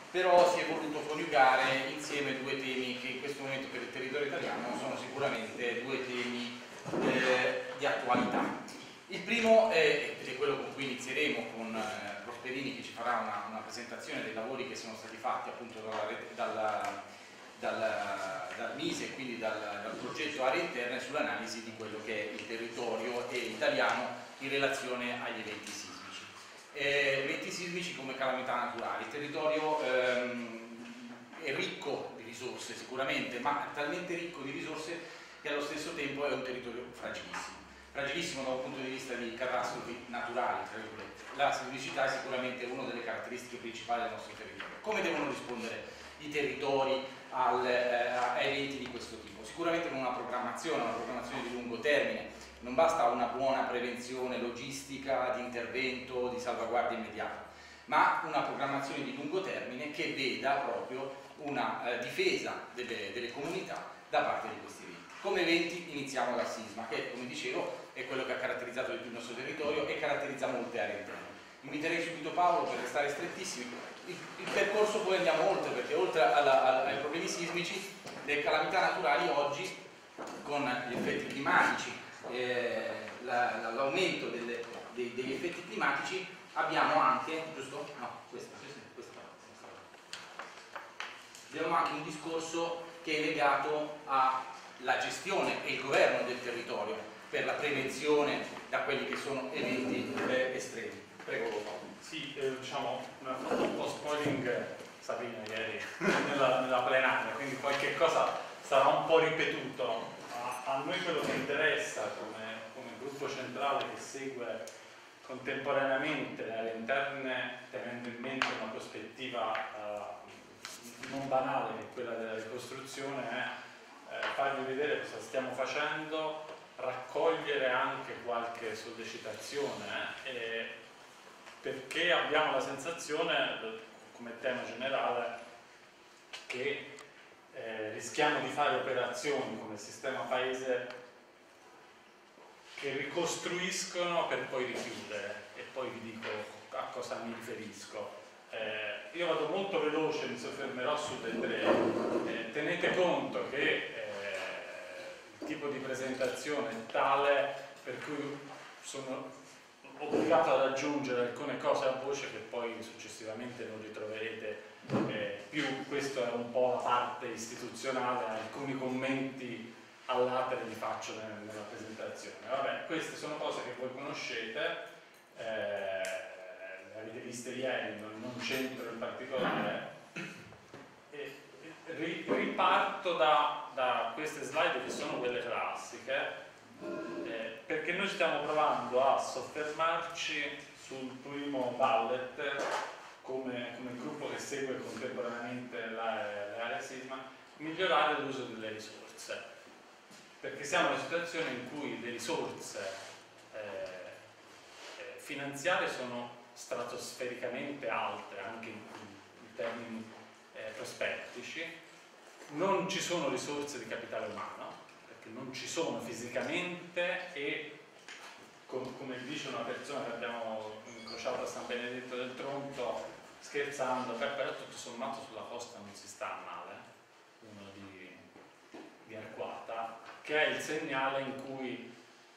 però si è voluto coniugare insieme due temi che in questo momento per il territorio italiano sono sicuramente due temi di attualità. Il primo è quello con cui inizieremo con Prosperini, che ci farà una presentazione dei lavori che sono stati fatti appunto dal MISE e quindi dal progetto Aree Interne sull'analisi di quello che è il territorio italiano in relazione agli eventi sismici. Eventi sismici come calamità naturali. Il territorio è ricco di risorse sicuramente, ma è talmente ricco di risorse che allo stesso tempo è un territorio fragilissimo da un punto di vista di catastrofi naturali, tra virgolette. La sismicità è sicuramente una delle caratteristiche principali del nostro territorio. Come devono rispondere i territori a eventi di questo tipo? Sicuramente con una programmazione di lungo termine. Non basta una buona prevenzione logistica, di intervento, di salvaguardia immediata, ma una programmazione di lungo termine che veda proprio una difesa delle comunità da parte di questi eventi. Come eventi iniziamo dal sisma, che come dicevo è quello che ha caratterizzato di più il nostro territorio e caratterizza molte aree interne. Inviterei subito Paolo per restare strettissimi. Il percorso poi andiamo oltre, perché oltre ai problemi sismici, le calamità naturali oggi, con gli effetti climatici, l'aumento degli effetti climatici, abbiamo anche, giusto? No, questa. Abbiamo anche un discorso che è legato alla gestione e il governo del territorio per la prevenzione da quelli che sono eventi estremi. Prego Paolo. Sì, diciamo, mi ha fatto un po' spoiling Sabina ieri nella plenaria, quindi qualche cosa sarà un po' ripetuto. A noi quello che interessa come gruppo centrale che segue contemporaneamente le aree interne, tenendo in mente una prospettiva non banale che è quella della ricostruzione, è farvi vedere cosa stiamo facendo, raccogliere anche qualche sollecitazione, perché abbiamo la sensazione, come tema generale, che rischiamo di fare operazioni come sistema paese che ricostruiscono per poi richiudere, e poi vi dico a cosa mi riferisco. Io vado molto veloce, mi soffermerò sulle tre. Tenete conto che il tipo di presentazione è tale per cui sono obbligato ad aggiungere alcune cose a voce che poi successivamente non ritroverete più. Questo è un po' la parte istituzionale, alcuni commenti all'atere li faccio nella presentazione. Vabbè, queste sono cose che voi conoscete, le avete viste ieri, non c'entro in particolare. Riparto da queste slide che sono quelle classiche, perché noi stiamo provando a soffermarci sul primo bullet come gruppo che segue contemporaneamente le aree sisma, migliorare l'uso delle risorse, perché siamo in una situazione in cui le risorse finanziarie sono stratosfericamente alte anche in termini prospettici, non ci sono risorse di capitale umano perché non ci sono fisicamente, e come dice una persona che abbiamo incrociato a San Benedetto del Tronto scherzando, però tutto sommato sulla costa non si sta male, uno di Arquata, che è il segnale in cui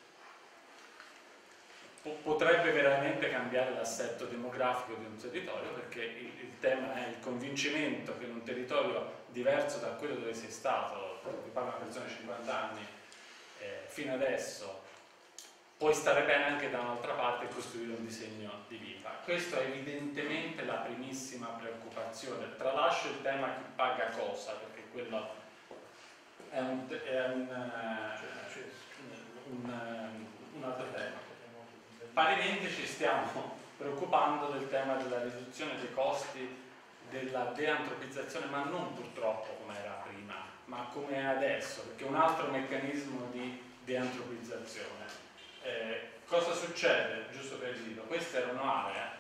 potrebbe veramente cambiare l'assetto demografico di un territorio, perché il tema è il convincimento che in un territorio diverso da quello dove sei stato, vi parla una persona di 50 anni, fino adesso puoi stare bene anche da un'altra parte e costruire un disegno di vita. Questa è evidentemente la primissima preoccupazione. Tralascio il tema chi paga cosa, perché quello è un altro tema. Parimenti ci stiamo preoccupando del tema della riduzione dei costi, della deantropizzazione, ma non purtroppo come era prima, ma come è adesso, perché è un altro meccanismo di deantropizzazione. Cosa succede? Giusto per dire, queste erano aree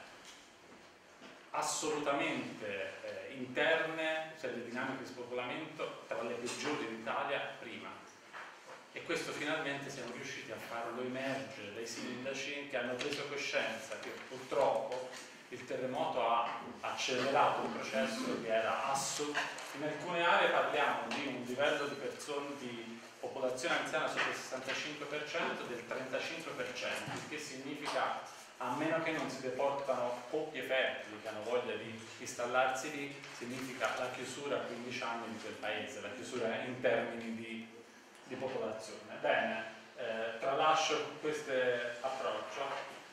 assolutamente interne, cioè le dinamiche di spopolamento tra le peggiori d'Italia prima. e questo finalmente siamo riusciti a farlo emergere dai sindaci che hanno preso coscienza che purtroppo il terremoto ha accelerato un processo che era in alcune aree parliamo di un livello di persone, di popolazione anziana sotto il 65% del 35%, il che significa, a meno che non si deportano coppie fertili che hanno voglia di installarsi lì, significa la chiusura a 15 anni di quel paese, la chiusura in termini di popolazione. Bene, tralascio questo approccio.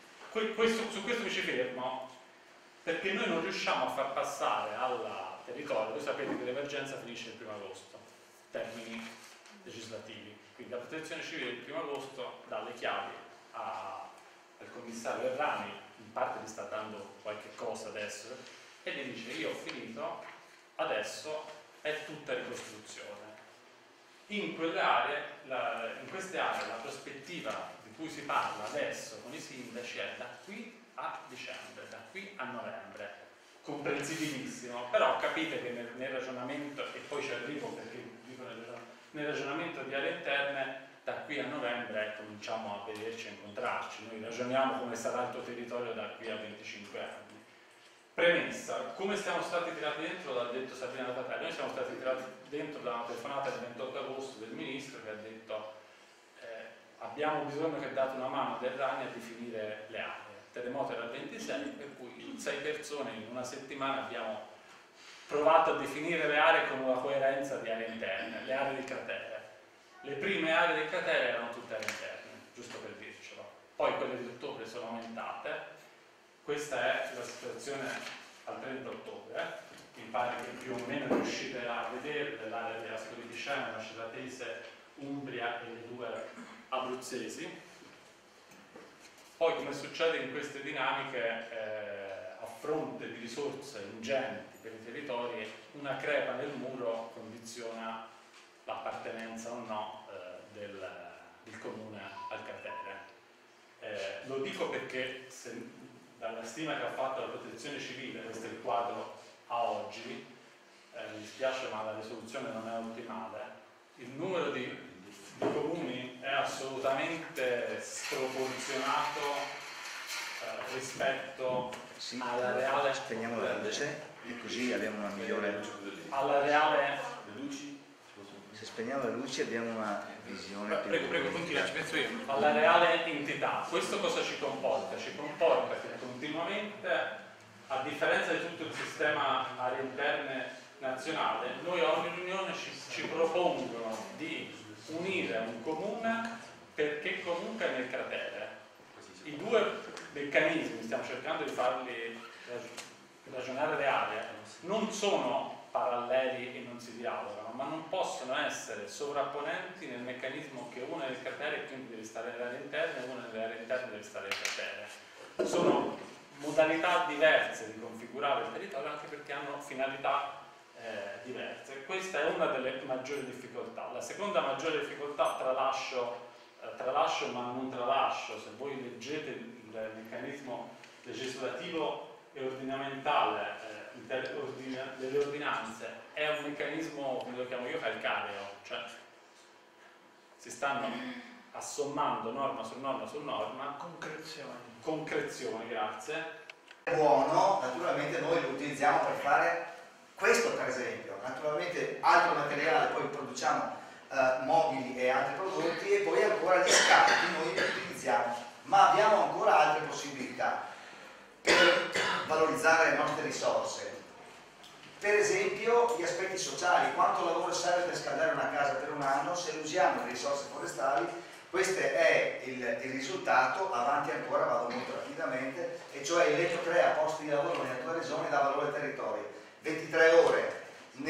Su questo mi ci fermo perché noi non riusciamo a far passare al territorio, voi sapete che l'emergenza finisce il 1° agosto, termini legislativi, quindi la protezione civile il 1° agosto dà le chiavi al commissario Errani, in parte gli sta dando qualche cosa adesso, e gli dice io ho finito, adesso è tutta ricostruzione. In queste aree la prospettiva di cui si parla adesso con i sindaci è da qui a dicembre, da qui a novembre, comprensibilissimo, però capite che nel ragionamento, e poi ci arrivo perché dico nel ragionamento di aree interne, da qui a novembre cominciamo a vederci e incontrarci, noi ragioniamo come sarà il tuo territorio da qui a 25 anni. Premessa, come siamo stati tirati dentro, l'ha detto Sabrina Tatari, noi siamo stati tirati dentro da una telefonata del 28 agosto del ministro che ha detto abbiamo bisogno che date una mano a Errani a definire le aree. Il terremoto era il 26, per cui 6 persone in una settimana abbiamo provato a definire le aree con una coerenza di aree interne, le aree del cratere. Le prime aree del cratere erano tutte aree interne, giusto per dircelo. Poi quelle di ottobre sono aumentate. Questa è la situazione al 30 ottobre. Mi pare che più o meno riuscite a vedere l'area della Scoliticena, la Ceratese, Umbria e le 2 abruzzesi. Poi, come succede in queste dinamiche, a fronte di risorse ingenti per i territori, una crepa nel muro condiziona l'appartenenza o no del comune al cratere. Lo dico perché dalla stima che ha fatto la protezione civile, questo è il quadro a oggi, mi dispiace ma la risoluzione non è ottimale, il numero di comuni è assolutamente sproporzionato rispetto alla reale. Spegniamo la luce e così abbiamo una migliore. Alla reale. Se spegniamo le luci abbiamo una visione più. Prego, continua, ci penso io. Alla reale entità. Questo cosa ci comporta? Ci comporta che continuamente, a differenza di tutto il sistema aree interne nazionale, noi a ogni riunione ci propongono di unire un comune perché comunque è nel cratere. I 2 meccanismi, stiamo cercando di farli ragionare le aree, non sono paralleli e non si dialogano, ma non possono essere sovrapponenti nel meccanismo che uno è nel cratere e quindi deve stare nelle aree interne e uno nelle aree interne deve stare nel cratere. Sono modalità diverse di configurare il territorio anche perché hanno finalità diverse. Questa è una delle maggiori difficoltà. La seconda maggiore difficoltà, tralascio ma non tralascio, se voi leggete il meccanismo legislativo e ordinamentale delle ordinanze, è un meccanismo, come lo chiamo io, calcareo, cioè si stanno assommando norma su norma su norma. Concrezione, grazie. È buono, naturalmente noi lo utilizziamo per fare questo, per esempio. Naturalmente altro materiale, poi produciamo mobili e altri prodotti, e poi ancora gli scarti noi li utilizziamo, ma abbiamo ancora altre possibilità per valorizzare le nostre risorse. Per esempio gli aspetti sociali, quanto lavoro serve per scaldare una casa per un anno, se usiamo le risorse forestali, questo è il risultato. Avanti ancora, vado molto rapidamente, e cioè il legno crea posti di lavoro nella tua regione e dà valore al territorio. 23 ore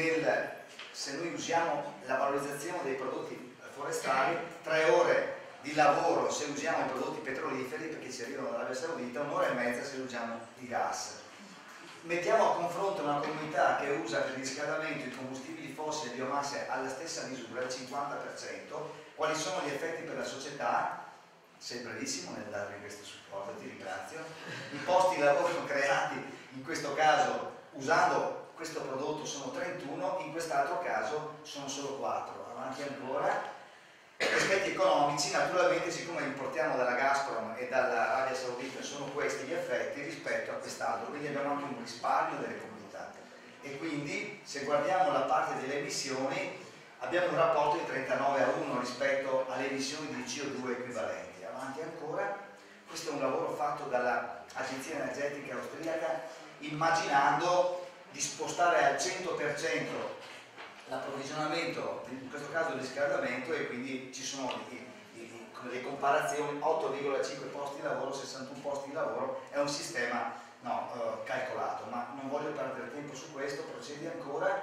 se noi usiamo la valorizzazione dei prodotti forestali, 3 ore di lavoro se usiamo i prodotti petroliferi perché ci arrivano dall'Arabia Saudita, 1 ora e mezza se usiamo il gas. Mettiamo a confronto una comunità che usa per il riscaldamento i combustibili fossili e biomasse alla stessa misura, il 50%, quali sono gli effetti per la società? Sei bravissimo nel darmi questo supporto, ti ringrazio. I posti di lavoro creati in questo caso usando questo prodotto sono 31, in quest'altro caso sono solo 4. Avanti ancora. Aspetti economici, naturalmente, siccome importiamo dalla Gazprom e dall'Arabia Saudita, sono questi gli effetti rispetto a quest'altro, quindi abbiamo anche un risparmio delle comunità. E quindi, se guardiamo la parte delle emissioni, abbiamo un rapporto di 39:1 rispetto alle emissioni di CO2 equivalenti. Avanti ancora, questo è un lavoro fatto dall'Agenzia Energetica Austriaca, immaginando di spostare al 100% l'approvvigionamento, in questo caso il riscaldamento, e quindi ci sono le comparazioni: 8,5 posti di lavoro, 61 posti di lavoro, è un sistema calcolato, ma non voglio perdere tempo su questo, procedi ancora.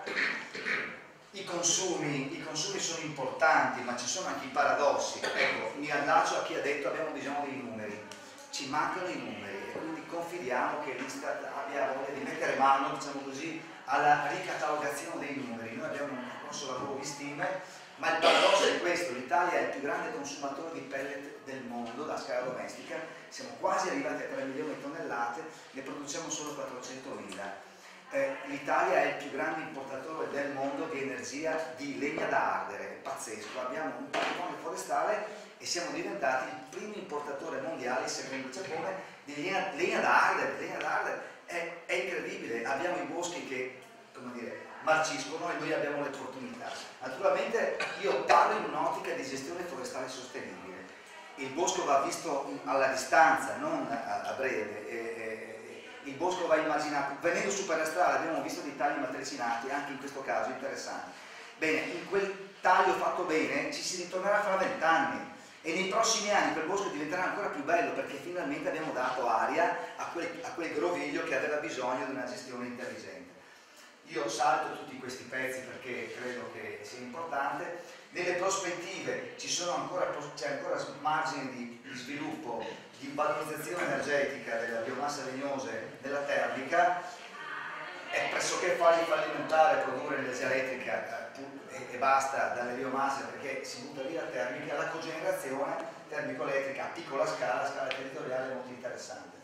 I consumi sono importanti, ma ci sono anche i paradossi. Ecco, mi allaccio a chi ha detto abbiamo bisogno dei numeri, ci mancano i numeri, e quindi confidiamo che l'Istat abbia voglia di mettere mano, diciamo così, alla ricatalogazione dei numeri. Noi abbiamo un grosso lavoro di stime, ma il paradosso è questo: l'Italia è il più grande consumatore di pellet del mondo da scala domestica, siamo quasi arrivati a 3 milioni di tonnellate, ne produciamo solo 400.000. L'Italia è il più grande importatore del mondo di energia di legna da ardere, è pazzesco, abbiamo un patrimonio forestale e siamo diventati il primo importatore mondiale, secondo il Giappone, di legna da ardere. Legna da ardere è incredibile, abbiamo i boschi che, come dire, marciscono e noi abbiamo le opportunità. Naturalmente io parlo in un'ottica di gestione forestale sostenibile. Il bosco va visto alla distanza, non a breve. Il bosco va immaginato, venendo su per la strada abbiamo visto dei tagli matricinati, anche in questo caso interessanti. Bene, in quel taglio fatto bene ci si ritornerà fra 20 anni e nei prossimi anni quel bosco diventerà ancora più bello, perché finalmente abbiamo dato aria a quel groviglio che aveva bisogno di una gestione intelligente. Io salto tutti questi pezzi perché credo che sia importante. Nelle prospettive c'è ancora margine di sviluppo, di valorizzazione energetica della biomassa legnose, della termica. È pressoché fallimentare produrre energia elettrica e basta dalle biomasse, perché si butta via la termica. La cogenerazione termico-elettrica a piccola scala territoriale, è molto interessante.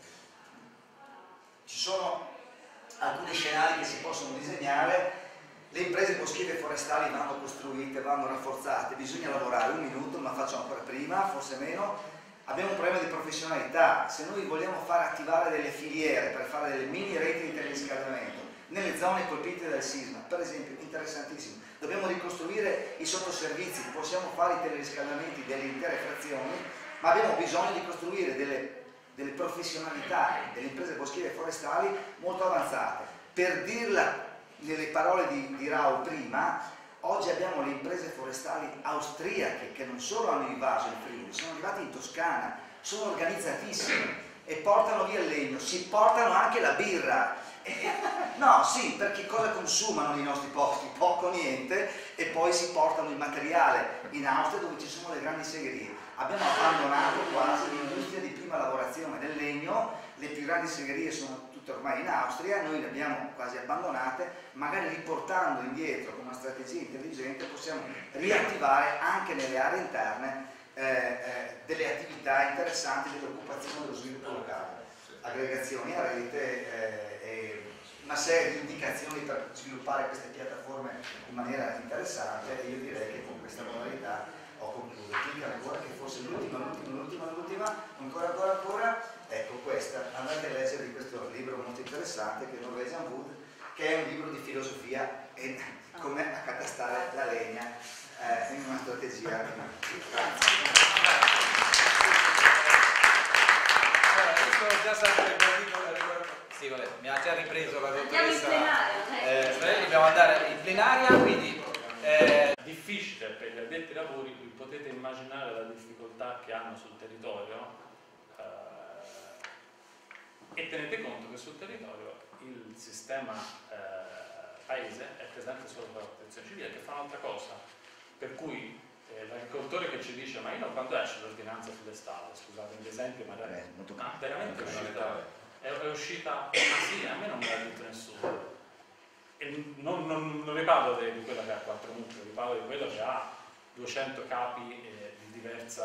Ci sono alcuni scenari che si possono disegnare. Le imprese boschive e forestali vanno costruite, vanno rafforzate, bisogna lavorare. Un minuto, ma faccio ancora prima, forse meno. Abbiamo un problema di professionalità. Se noi vogliamo far attivare delle filiere per fare delle mini reti di teleriscaldamento nelle zone colpite dal sisma, per esempio, interessantissimo, dobbiamo ricostruire i sottoservizi. Possiamo fare i teleriscaldamenti delle intere frazioni, ma abbiamo bisogno di costruire delle professionalità delle imprese boschive e forestali molto avanzate. Per dirla nelle parole di Raul prima, oggi abbiamo le imprese forestali austriache che non solo hanno invaso il Friuli, sono arrivati in Toscana, sono organizzatissime e portano via il legno, si portano anche la birra. No, sì, perché cosa consumano nei nostri posti? Poco, niente, e poi si portano il materiale in Austria, dove ci sono le grandi segherie. Abbiamo abbandonato quasi l'industria di prima lavorazione del legno, le più grandi segherie sono tutte ormai in Austria, noi le abbiamo quasi abbandonate. Magari riportando indietro con una strategia intelligente possiamo riattivare anche nelle aree interne delle attività interessanti dell'occupazione dello sviluppo locale, aggregazioni a rete, una serie di indicazioni per sviluppare queste piattaforme in maniera interessante. E io direi che con questa modalità ho concluso. Clicca ancora, che forse l'ultima, ancora, ecco questa, andate a leggere di questo libro molto interessante che è Norwegian Wood, che è un libro di filosofia e come accatastare la legna in una strategia. Già stato sì, vabbè, mi ha già ripreso la dottoressa. Dobbiamo andare in plenaria, quindi difficile per gli addetti ai lavori, qui potete immaginare la difficoltà che hanno sul territorio, e tenete conto che sul territorio il sistema paese è presente solo per la protezione civile, che fa un'altra cosa, per cui l'agricoltore che ci dice ma io non, quando esce l'ordinanza sulle stalle, scusate l'esempio, magari veramente è uscita così, a me non me l'ha detto nessuno. E non vi parlo di quella che ha 4 nuclei, vi parlo di quella che ha 200 capi di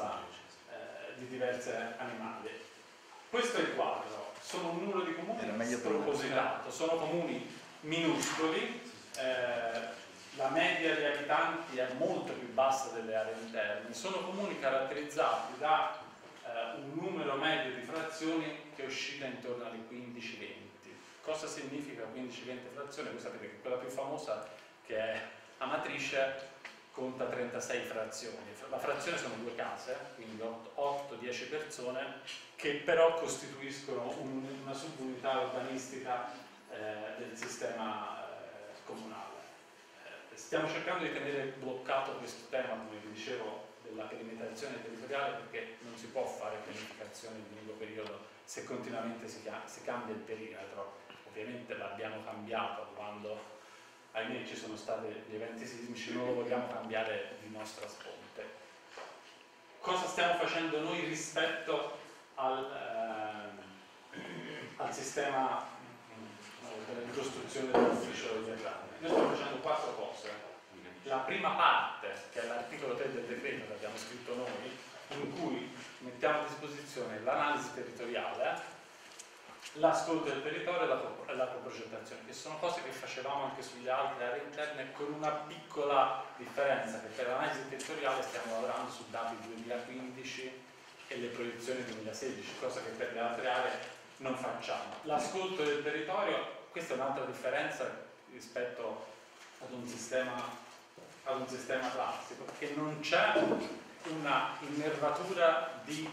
diverse animali. Questo è il quadro, sono un numero di comuni spropositato, sono comuni minuscoli, la media degli abitanti è molto più bassa delle aree interne, sono comuni caratterizzati da un numero medio di frazioni che oscilla intorno alle 15-20. Cosa significa 15-20 frazioni? Voi sapete che quella più famosa, che è Amatrice, conta 36 frazioni. La frazione sono 2 case, quindi 8-10 persone, che però costituiscono una subunità urbanistica del sistema comunale. Stiamo cercando di tenere bloccato questo tema, come vi dicevo, della perimetrazione territoriale, perché non si può fare pianificazione di lungo periodo se continuamente si cambia il perimetro. Ovviamente l'abbiamo cambiato quando, ahimè, ci sono stati gli eventi sismici, non lo vogliamo cambiare di nostra sponte. Cosa stiamo facendo noi rispetto al sistema della ricostruzione dell'ufficio degli arrandi? Noi stiamo facendo 4 cose. La prima parte, che è l'articolo 3 del decreto che abbiamo scritto noi, in cui mettiamo a disposizione l'analisi territoriale, l'ascolto del territorio e la coprogettazione, che sono cose che facevamo anche sulle altre aree interne, con una piccola differenza, che per l'analisi territoriale stiamo lavorando su dati 2015 e le proiezioni 2016, cosa che per le altre aree non facciamo. L'ascolto del territorio, questa è un'altra differenza rispetto ad un sistema classico, perché non c'è una innervatura di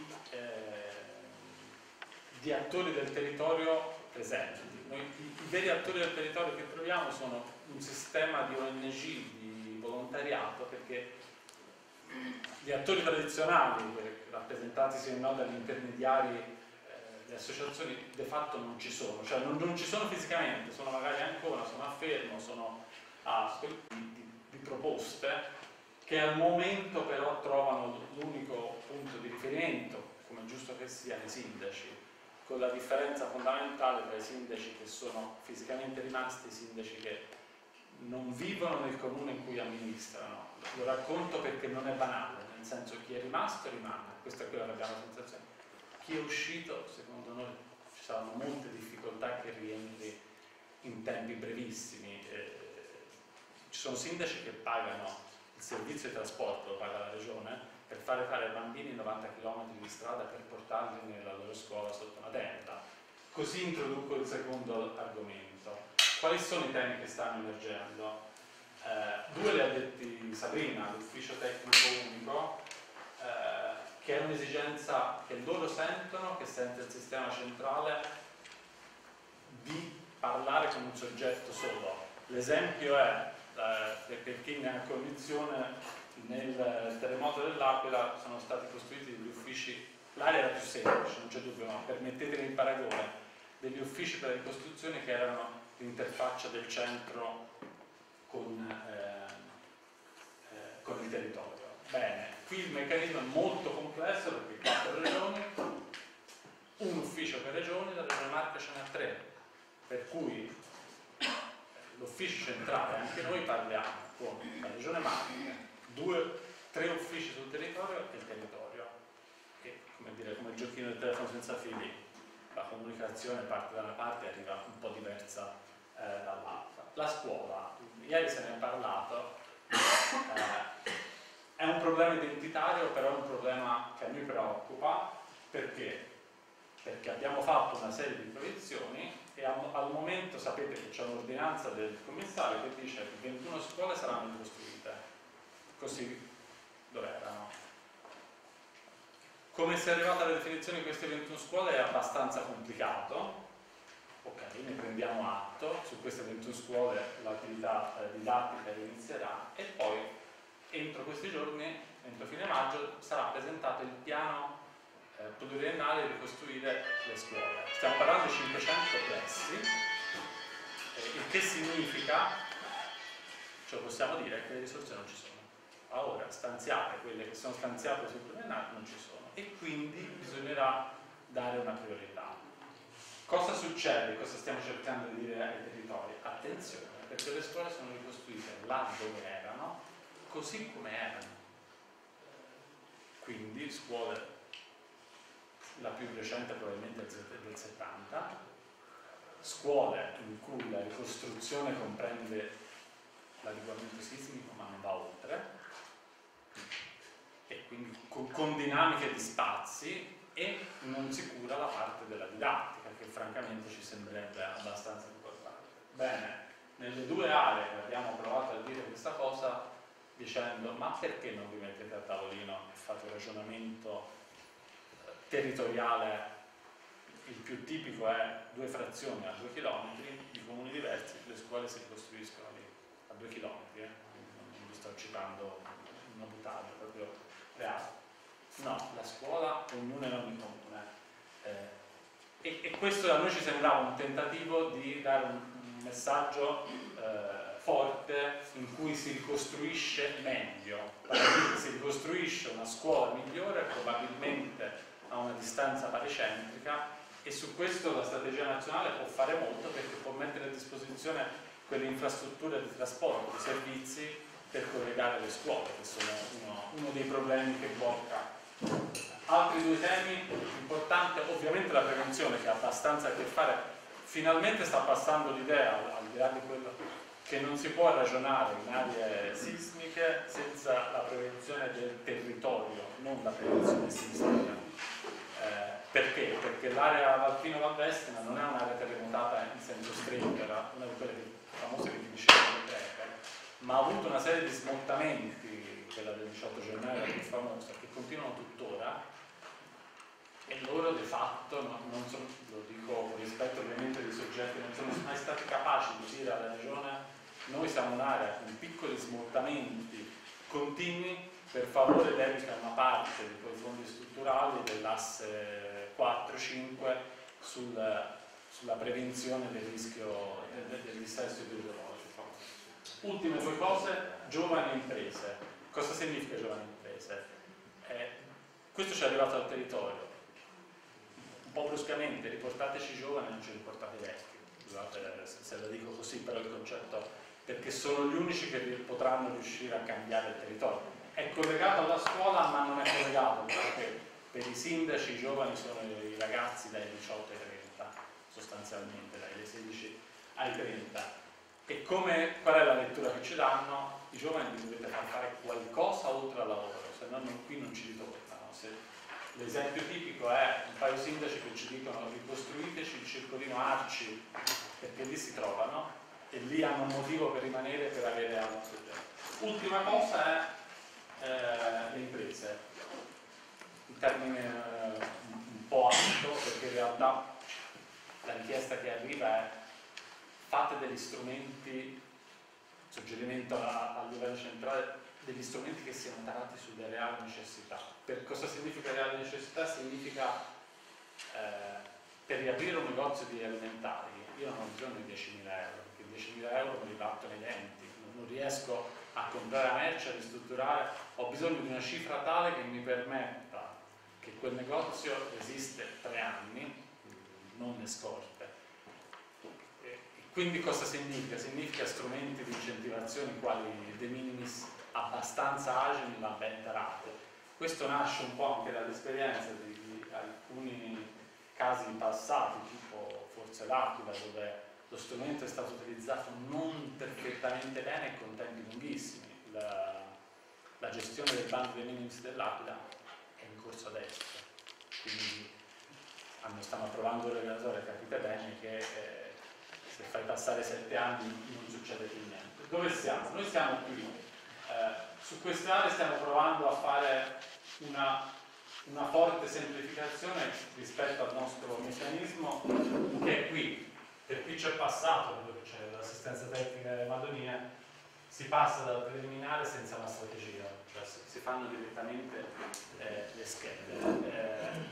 attori del territorio presenti. I veri attori del territorio che troviamo sono un sistema di ONG, di volontariato, perché gli attori tradizionali, rappresentati se no dagli intermediari, le associazioni, de fatto non ci sono, cioè non ci sono fisicamente, sono magari a Ancona, sono a Fermo, sono a di proposte che al momento però trovano l'unico punto di riferimento, come è giusto che sia, i sindaci, con la differenza fondamentale tra i sindaci che sono fisicamente rimasti e i sindaci che non vivono nel comune in cui amministrano. Lo racconto perché non è banale, nel senso chi è rimasto rimane, questa è quella che abbiamo la sensazione. Chi è uscito, secondo noi ci saranno molte difficoltà che rientri in tempi brevissimi. Ci sono sindaci che pagano il servizio di trasporto, lo paga la regione, per fare ai bambini 90 km di strada per portarli nella loro scuola sotto una tenda. Così introduco il secondo argomento. Quali sono i temi che stanno emergendo? 2 li ha detti Sabrina, l'ufficio tecnico unico, che è un'esigenza che loro sentono, che sente il sistema centrale, di parlare con un soggetto solo. L'esempio è, per chi ne ha cognizione, nel terremoto dell'Aquila sono stati costruiti degli uffici, l'area era più semplice, non c'è dubbio, ma permettetemi il paragone, degli uffici per la ricostruzione che erano l'interfaccia del centro con il territorio. Bene, qui il meccanismo è molto complesso perché 4 regioni, un ufficio per regione, la regione Marche ce n'ha 3, per cui l'ufficio centrale, anche noi parliamo con la regione Marche, 3 uffici sul territorio e il territorio, che come dire, come il giochino del telefono senza fili, la comunicazione parte da una parte e arriva un po' diversa dall'altra. La scuola, ieri se ne è parlato, è un problema identitario, però è un problema che a noi preoccupa, perché abbiamo fatto una serie di proiezioni e al momento sapete che c'è un'ordinanza del commissario che dice che 21 scuole saranno ricostruite, così dov'erano. Come si è arrivata alla definizione di queste 21 scuole è abbastanza complicato. Ok, ne prendiamo atto, su queste 21 scuole l'attività didattica inizierà e poi entro questi giorni, entro fine maggio, sarà presentato il piano pluriennale di ricostruire le scuole. Stiamo parlando di 500 plessi, il che significa, ce lo possiamo dire, che le risorse non ci sono. Ora stanziate, quelle che sono stanziate sul pluriennale non ci sono e quindi bisognerà dare una priorità. Cosa succede? Cosa stiamo cercando di dire ai territori? Attenzione, perché le scuole sono ricostruite là dove erano, così come erano. Quindi scuole, la più recente probabilmente è del 70, scuole in cui la ricostruzione comprende l'adeguamento sismico, ma non va oltre, e quindi con dinamiche di spazi, e non si cura la parte della didattica, che francamente ci sembrerebbe abbastanza importante. Bene, nelle due aree abbiamo provato a dire questa cosa dicendo: ma perché non vi mettete a tavolino e fate un ragionamento territoriale? Il più tipico è 2 frazioni a 2 km di comuni diversi, le scuole si costruiscono lì a 2 km, non vi sto citando una buttata, proprio reale. No, la scuola ognuna in ogni comune, e questo a noi ci sembrava un tentativo di dare un messaggio forte, in cui si ricostruisce meglio, si ricostruisce una scuola migliore, probabilmente a una distanza paricentrica, e su questo la strategia nazionale può fare molto, perché può mettere a disposizione quelle infrastrutture di trasporto, di servizi per collegare le scuole, che sono uno dei problemi che blocca. Altri 2 temi importanti, ovviamente la prevenzione, che ha abbastanza a che fare. Finalmente sta passando l'idea, al di là di quello, che non si può ragionare in aree sismiche senza la prevenzione del territorio, non la prevenzione sismica. Perché? Perché l'area Valpino-Valvestina non è un'area terremotata in senso stretto, era una di quelle famose che dicevano le greche, ma ha avuto una serie di smottamenti, quella del 18 gennaio è più famosa, che continuano tuttora, e loro di fatto non sono, lo dico con rispetto ovviamente dei soggetti, non sono mai stati capaci di dire alla regione: noi siamo un'area con piccoli smottamenti continui, per favore dedica una parte di quei fondi strutturali dell'asse 4-5 sulla prevenzione del rischio del dissesto idrogeologico. Ultime 2 cose: giovani imprese. Cosa significa giovani imprese? Questo ci è arrivato al territorio un po' bruscamente: riportateci i giovani, non ci riportate i vecchi. Scusate se lo dico così, però il concetto, perché sono gli unici che potranno riuscire a cambiare il territorio. È collegato alla scuola, ma non è collegato, perché per i sindaci i giovani sono i ragazzi dai 18 ai 30, sostanzialmente dai 16 ai 30. E qual è la lettura che ci danno? I giovani vi dovete far fare qualcosa oltre al lavoro, se no qui non ci ritornano. L'esempio tipico è un paio di sindaci che ci dicono: ricostruiteci il circolino Arci, perché lì si trovano e lì hanno un motivo per rimanere, per avere altro. Ultima cosa è le imprese, in termine un po' ampio, perché in realtà la richiesta che arriva è: fate degli strumenti, suggerimento a livello centrale, degli strumenti che siano tarati sulle reali necessità. Per cosa significa reale necessità? Significa per riaprire un negozio di alimentari io non ho bisogno di 10.000 euro, perché 10.000 euro me li batto nei denti, non riesco a comprare la merce, a ristrutturare, ho bisogno di una cifra tale che mi permetta che quel negozio resiste 3 anni, non le scorte. E quindi cosa significa? Significa strumenti di incentivazione quali de minimis abbastanza agili ma ben tarate. Questo nasce un po' anche dall'esperienza di alcuni casi passati, tipo forse l'Aquila, dove lo strumento è stato utilizzato non perfettamente bene e con tempi lunghissimi. La gestione del bando dei minimis dell'Aquila è in corso adesso, quindi stanno approvando l'organizzatore, capite bene che se fai passare 7 anni non succede più niente. Dove siamo? Noi siamo qui. Su queste aree stiamo provando a fare una forte semplificazione rispetto al nostro meccanismo, che è qui. Per chi c'è passato, dove c'è l'assistenza tecnica delle Madonie, si passa dal preliminare senza una strategia, cioè si fanno direttamente le schede.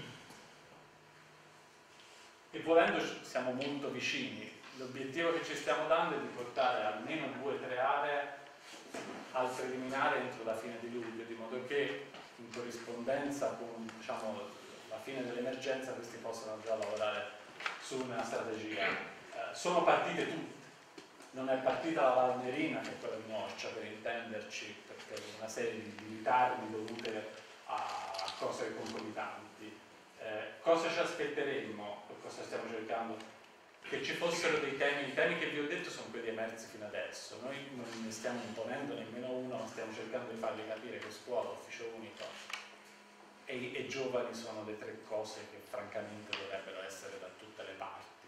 E volendo siamo molto vicini. L'obiettivo che ci stiamo dando è di portare almeno 2 o 3 aree al preliminare entro la fine di luglio, di modo che in corrispondenza con, diciamo, la fine dell'emergenza questi possano già lavorare su una strategia. Sono partite tutte, non è partita la Valnerina, che è quella di Norcia, per intenderci, perché una serie di ritardi dovute a cose concomitanti. Cosa ci aspetteremmo? Cosa stiamo cercando? che ci fossero dei temi, i temi che vi ho detto sono quelli emersi fino adesso, noi non ne stiamo imponendo nemmeno uno, stiamo cercando di farvi capire che scuola, ufficio unico e giovani sono le tre cose che francamente dovrebbero essere da tutte le parti.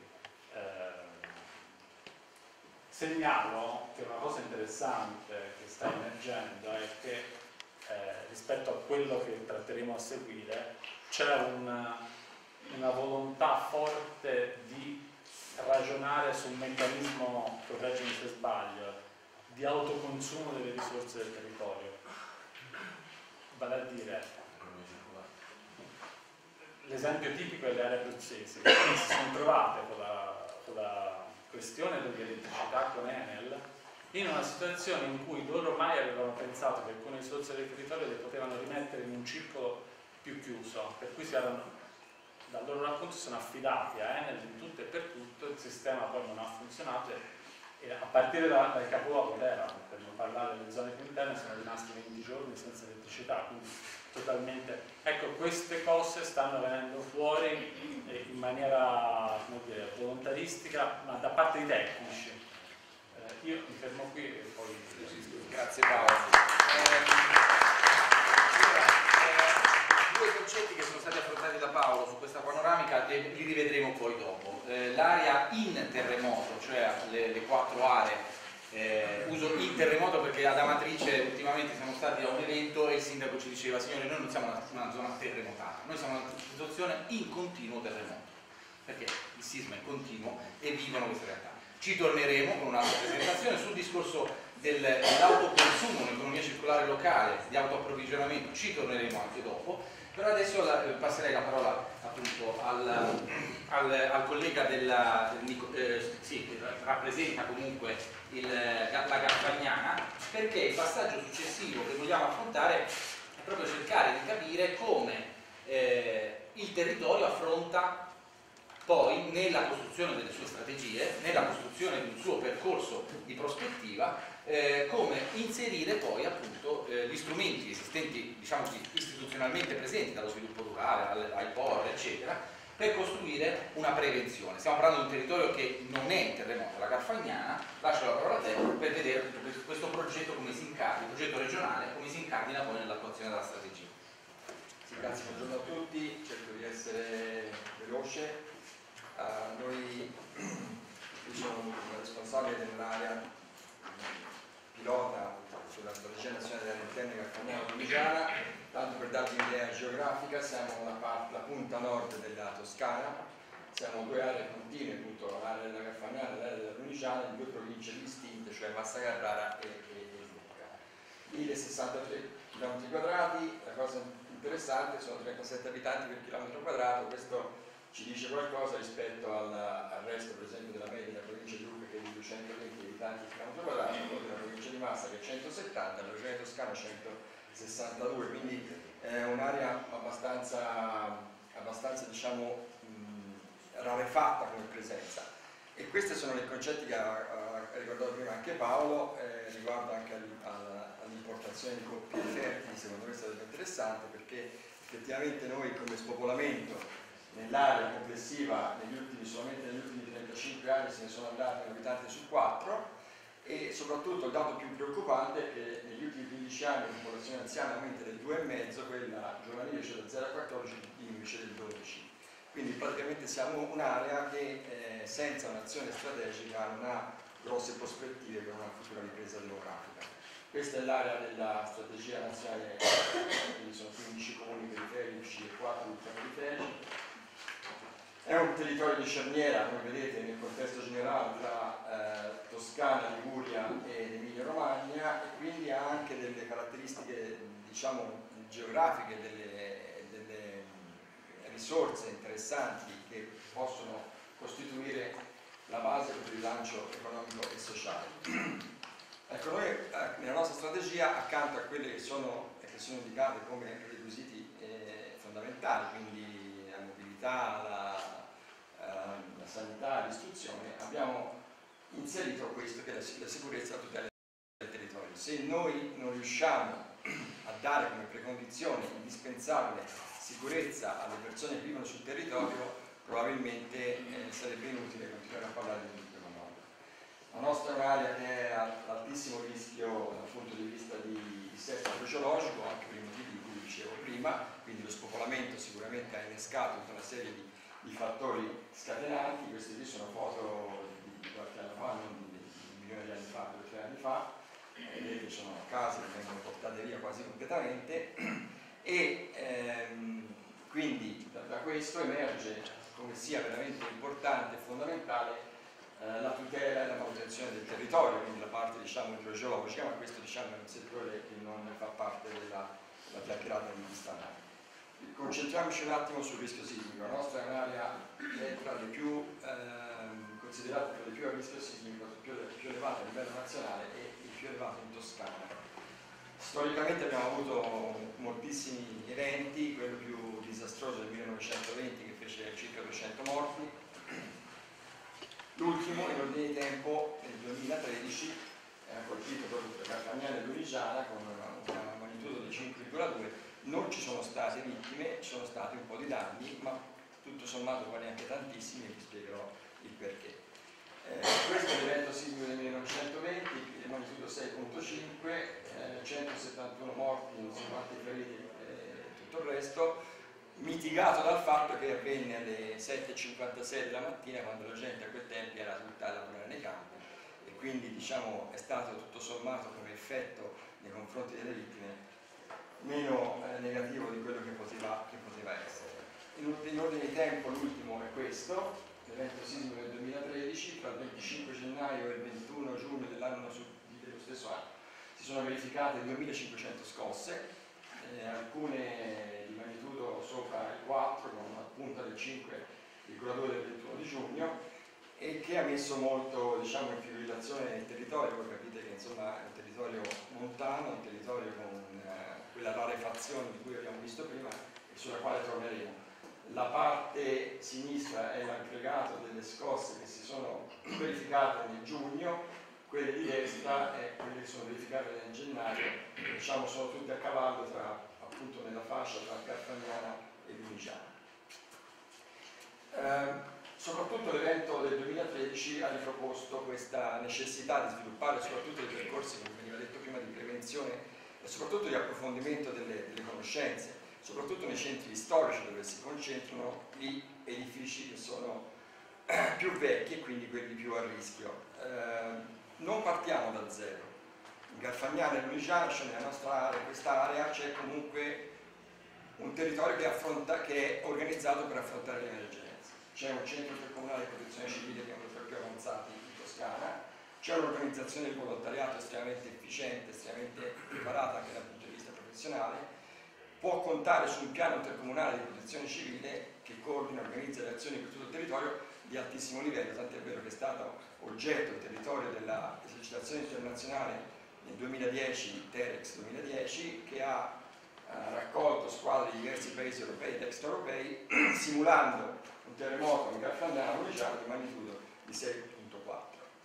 Segnalo che una cosa interessante che sta emergendo è che rispetto a quello che tratteremo a seguire c'è una volontà forte di ragionare su un meccanismo, correggimi se sbaglio, di autoconsumo delle risorse del territorio. Vale a dire, l'esempio tipico è le aree abruzzesi, che si sono trovate con la questione dell'elettricità con Enel in una situazione in cui loro mai avevano pensato che alcune risorse del territorio le potevano rimettere in un circolo più chiuso, per cui dal loro racconto si sono affidati a Enel in tutto e per tutto, il sistema poi non ha funzionato e a partire dal capoluogo Teramo, per non parlare delle zone più interne, sono rimasti 20 giorni senza elettricità, quindi totalmente. Ecco, queste cose stanno venendo fuori in maniera, come dire, volontaristica, ma da parte dei tecnici. Io mi fermo qui e poi... Grazie Paolo. Due concetti che sono stati affrontati da Paolo su questa panoramica li rivedremo poi dopo. L'area in terremoto, cioè le 4 aree, uso il terremoto perché ad Amatrice ultimamente siamo stati a un evento e il sindaco ci diceva: signori, noi non siamo una zona terremotata, noi siamo una situazione in continuo terremoto, perché il sisma è continuo e vivono queste realtà. Ci torneremo con un'altra presentazione sul discorso dell'autoconsumo, un'economia circolare locale, di autoapprovvigionamento, ci torneremo anche dopo, però adesso passerei la parola appunto al collega che rappresenta comunque la Garfagnana, perché il passaggio successivo che vogliamo affrontare è proprio cercare di capire come il territorio affronta poi nella costruzione delle sue strategie, nella costruzione di un suo percorso di prospettiva, come inserire poi appunto gli strumenti esistenti, diciamo così, istituzionalmente presenti, dallo sviluppo rurale ai POR, eccetera, per costruire una prevenzione. Stiamo parlando di un territorio che non è in terremoto, la Garfagnana. Lascio la parola a te per vedere questo progetto come si incardina, il progetto regionale, come si incardina poi nell'attuazione della strategia. Sì, grazie, buongiorno a tutti, cerco di essere veloce. Io sono un responsabile dell'area pilota sulla strategia nazionale delle interne Garfagnana-Lunigiana. Tanto per darvi un'idea geografica, siamo la punta nord della Toscana, siamo due aree continue, appunto l'area della Garfagnana e l'area della Lunigiana, in due province distinte, cioè Massa Carrara e Lucca. 1063 km², la cosa interessante sono 37 abitanti per chilometro quadrato. Questo ci dice qualcosa rispetto al resto, per esempio, della media della provincia di Lucca, che è di 220 abitanti per chilometro quadrato, o della provincia di Massa che è 170, la regione toscana 162, quindi è un'area abbastanza diciamo, rarefatta come presenza. E questi sono i concetti che ha ricordato prima anche Paolo, riguardo anche all'importazione di coppie fertili. Secondo me è stato interessante, perché effettivamente noi come spopolamento nell'area complessiva solamente negli ultimi 35 anni se ne sono andati un abitante su 4, e soprattutto il dato più preoccupante è che negli ultimi 15 anni la popolazione anziana aumenta del 2,5, quella giovanile, cioè da 0 a 14, diminuisce del 12. Quindi praticamente siamo un'area che senza un'azione strategica non ha grosse prospettive per una futura ripresa demografica. Questa è l'area della strategia nazionale, quindi sono 15 comuni periferici e 4 ultraperiferici. È un territorio di cerniera, come vedete, nel contesto generale tra Toscana, Liguria ed Emilia-Romagna, e quindi ha anche delle caratteristiche, diciamo, geografiche, delle risorse interessanti che possono costituire la base per il rilancio economico e sociale. Ecco, noi nella nostra strategia, accanto a quelle che sono indicate come requisiti fondamentali, quindi la mobilità, la sanità, l'istruzione, abbiamo inserito questo, che è la sicurezza e la tutela del territorio. Se noi non riusciamo a dare come precondizione indispensabile sicurezza alle persone che vivono sul territorio, probabilmente sarebbe inutile continuare a parlare di sviluppo economico. La nostra è un'area che è ad altissimo rischio dal punto di vista di dissesto idrogeologico, anche per i motivi di cui dicevo prima, quindi lo spopolamento sicuramente ha innescato tutta una serie di fattori scatenanti. Queste qui sono foto di qualche anno fa, non di milioni di anni fa, 2 o 3 anni fa, vedete sono case che vengono portate via quasi completamente e quindi da questo emerge come sia veramente importante e fondamentale la tutela e la manutenzione del territorio, quindi la parte diciamo idrogeologica, ma questo diciamo è un settore che non fa parte della chiacchierata di quest'anno. Concentriamoci un attimo sul rischio sismico. La nostra è un'area tra le più considerate tra le più a rischio sismico, più elevate a livello nazionale e il più elevato in Toscana. Storicamente abbiamo avuto moltissimi eventi, quello più disastroso del 1920 che fece circa 200 morti. L'ultimo, in ordine di tempo, nel 2013, ha colpito proprio Carfagnano e Lunigiana con una magnitudo di 5,2. Non ci sono state vittime, ci sono stati un po' di danni, ma tutto sommato poi neanche tantissimi, e vi spiegherò il perché. Questo è l'evento sismico del 1920, magnitudo 6.5, 171 morti, non so quanti feriti e tutto il resto, mitigato dal fatto che avvenne alle 7.56 della mattina, quando la gente a quei tempi era tutta a lavorare nei campi, e quindi diciamo è stato tutto sommato come effetto nei confronti delle vittime meno negativo di quello che poteva essere. In ordine di tempo l'ultimo è questo, l'evento sismico del 2013, tra il 25 gennaio e il 21 giugno dello stesso anno. Si sono verificate 2500 scosse, alcune di magnitudo sopra il 4 con una punta del 5,2 del 21 di giugno, e che ha messo molto diciamo, in fibrillazione il territorio. Voi capite che insomma, è un territorio montano, un territorio con quella rarefazione di cui abbiamo visto prima e sulla quale torneremo. La parte sinistra è l'aggregato delle scosse che si sono verificate nel giugno, quelle di destra è quelle che sono verificate nel gennaio, diciamo sono tutte a cavallo appunto nella fascia tra Carfagnana e Lunigiana. Soprattutto l'evento del 2013 ha riproposto questa necessità di sviluppare soprattutto dei percorsi, come veniva detto prima, di prevenzione e soprattutto di approfondimento delle conoscenze, soprattutto nei centri storici dove si concentrano gli edifici che sono più vecchi e quindi quelli più a rischio. Non partiamo da zero. In Carfagnana e Lunigiana, cioè nella nostra area, questa area, c'è comunque un territorio che è organizzato per affrontare le emergenze. C'è un centro intercomunale di protezione civile che è uno tra i più avanzati in Toscana, c'è un'organizzazione di volontariato estremamente efficiente, estremamente preparata anche dal punto di vista professionale, può contare su un piano intercomunale di protezione civile che coordina e organizza le azioni per tutto il territorio di altissimo livello, tant'è vero che è stato oggetto il territorio della esercitazione internazionale nel 2010, Terex 2010, che ha raccolto squadre di diversi paesi europei ed extraeuropei, simulando un terremoto in Carfagnana Lunigiana di magnitudo di 6.4.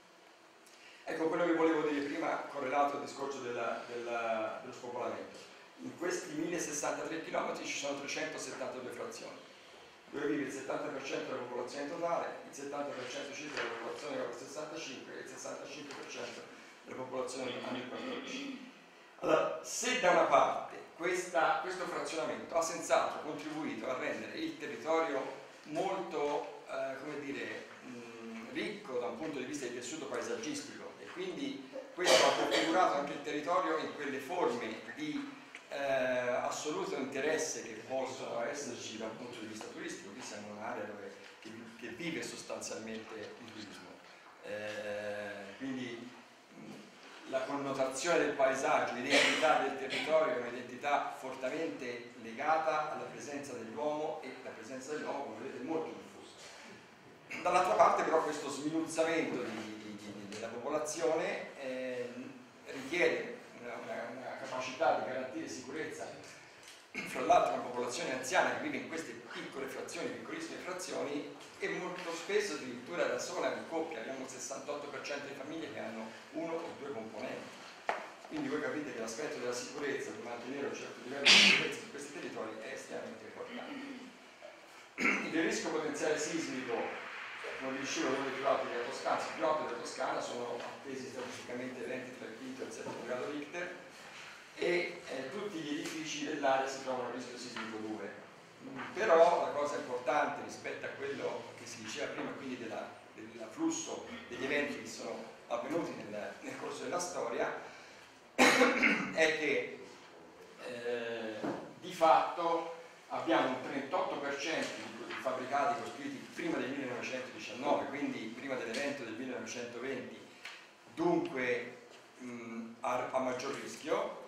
Ecco quello che volevo dire prima correlato al discorso dello spopolamento. In questi 1063 km ci sono 372 frazioni, dove vive il 70% della popolazione totale, il 70% circa della popolazione over 65 e il 65% della popolazione under 14. Allora, se da una parte questo frazionamento ha senz'altro contribuito a rendere il territorio molto come dire, ricco da un punto di vista di tessuto paesaggistico, e quindi questo ha configurato anche il territorio in quelle forme di assoluto interesse che possono esserci da un punto di vista turistico. Qui siamo in un'area che vive sostanzialmente il turismo, quindi la connotazione del paesaggio, l'identità del territorio è un'identità fortemente legata alla presenza dell'uomo, e la presenza dell'uomo, come vedete, è molto diffusa. Dall'altra parte però questo sminuzzamento della popolazione richiede una capacità di garantire sicurezza, fra l'altro una popolazione anziana che vive in queste piccole frazioni, piccolissime frazioni, e molto spesso addirittura da sola, in coppia. Abbiamo il 68% di famiglie che hanno uno o due componenti. Quindi voi capite che l'aspetto della sicurezza, di mantenere un certo livello di sicurezza su questi territori, è estremamente importante. il rischio potenziale sismico, come vi dicevo, uno dei più alti della Toscana, il più alto della Toscana, sono attesi statisticamente eventi tra il quinto e il settimo grado Richter, e tutti gli edifici dell'area si trovano a rischio sismico 2. Però la cosa importante rispetto a quello che si diceva prima, quindi dell'afflusso degli eventi che sono avvenuti nel corso della storia, è che di fatto abbiamo un 38% di fabbricati costruiti prima del 1919, quindi prima dell'evento del 1920, dunque a maggior rischio,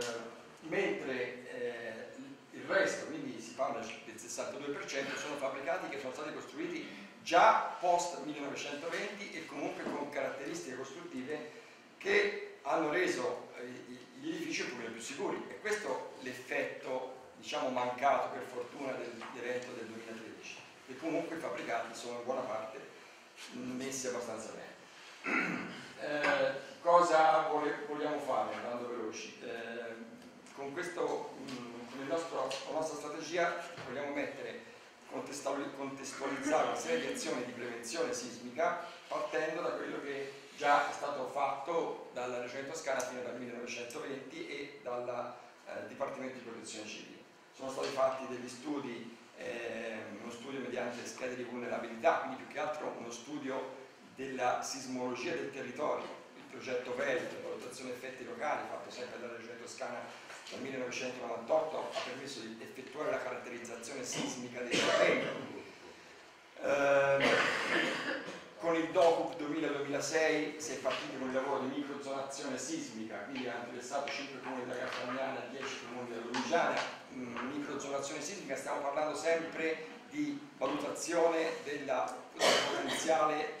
mentre il resto, quindi si parla del 62%, sono fabbricati che sono stati costruiti già post 1920 e comunque con caratteristiche costruttive che hanno reso gli edifici un pochino più sicuri, e questo è l'effetto, diciamo, mancato per fortuna dell'evento del 2013, che comunque i fabbricati sono in buona parte messi abbastanza bene. Cosa vogliamo fare, andando veloci? Con la nostra strategia vogliamo contestualizzare una serie di azioni di prevenzione sismica partendo da quello che già è stato fatto dalla Regione Toscana fino dal 1920 e dal Dipartimento di Protezione Civile. Sono stati fatti degli studi, uno studio mediante schede di vulnerabilità, quindi più che altro uno studio della sismologia del territorio, il progetto VELT, valutazione effetti locali, fatto sempre dalla Regione Toscana dal 1998, ha permesso di effettuare la caratterizzazione sismica dei terreni. Con il DOCUP 2000-2006 si è partiti con il lavoro di microzonazione sismica, quindi hanno interessato 5 comuni della Garfagnana e 10 comuni della Lunigiana. Microzonazione sismica, stiamo parlando sempre di valutazione del potenziale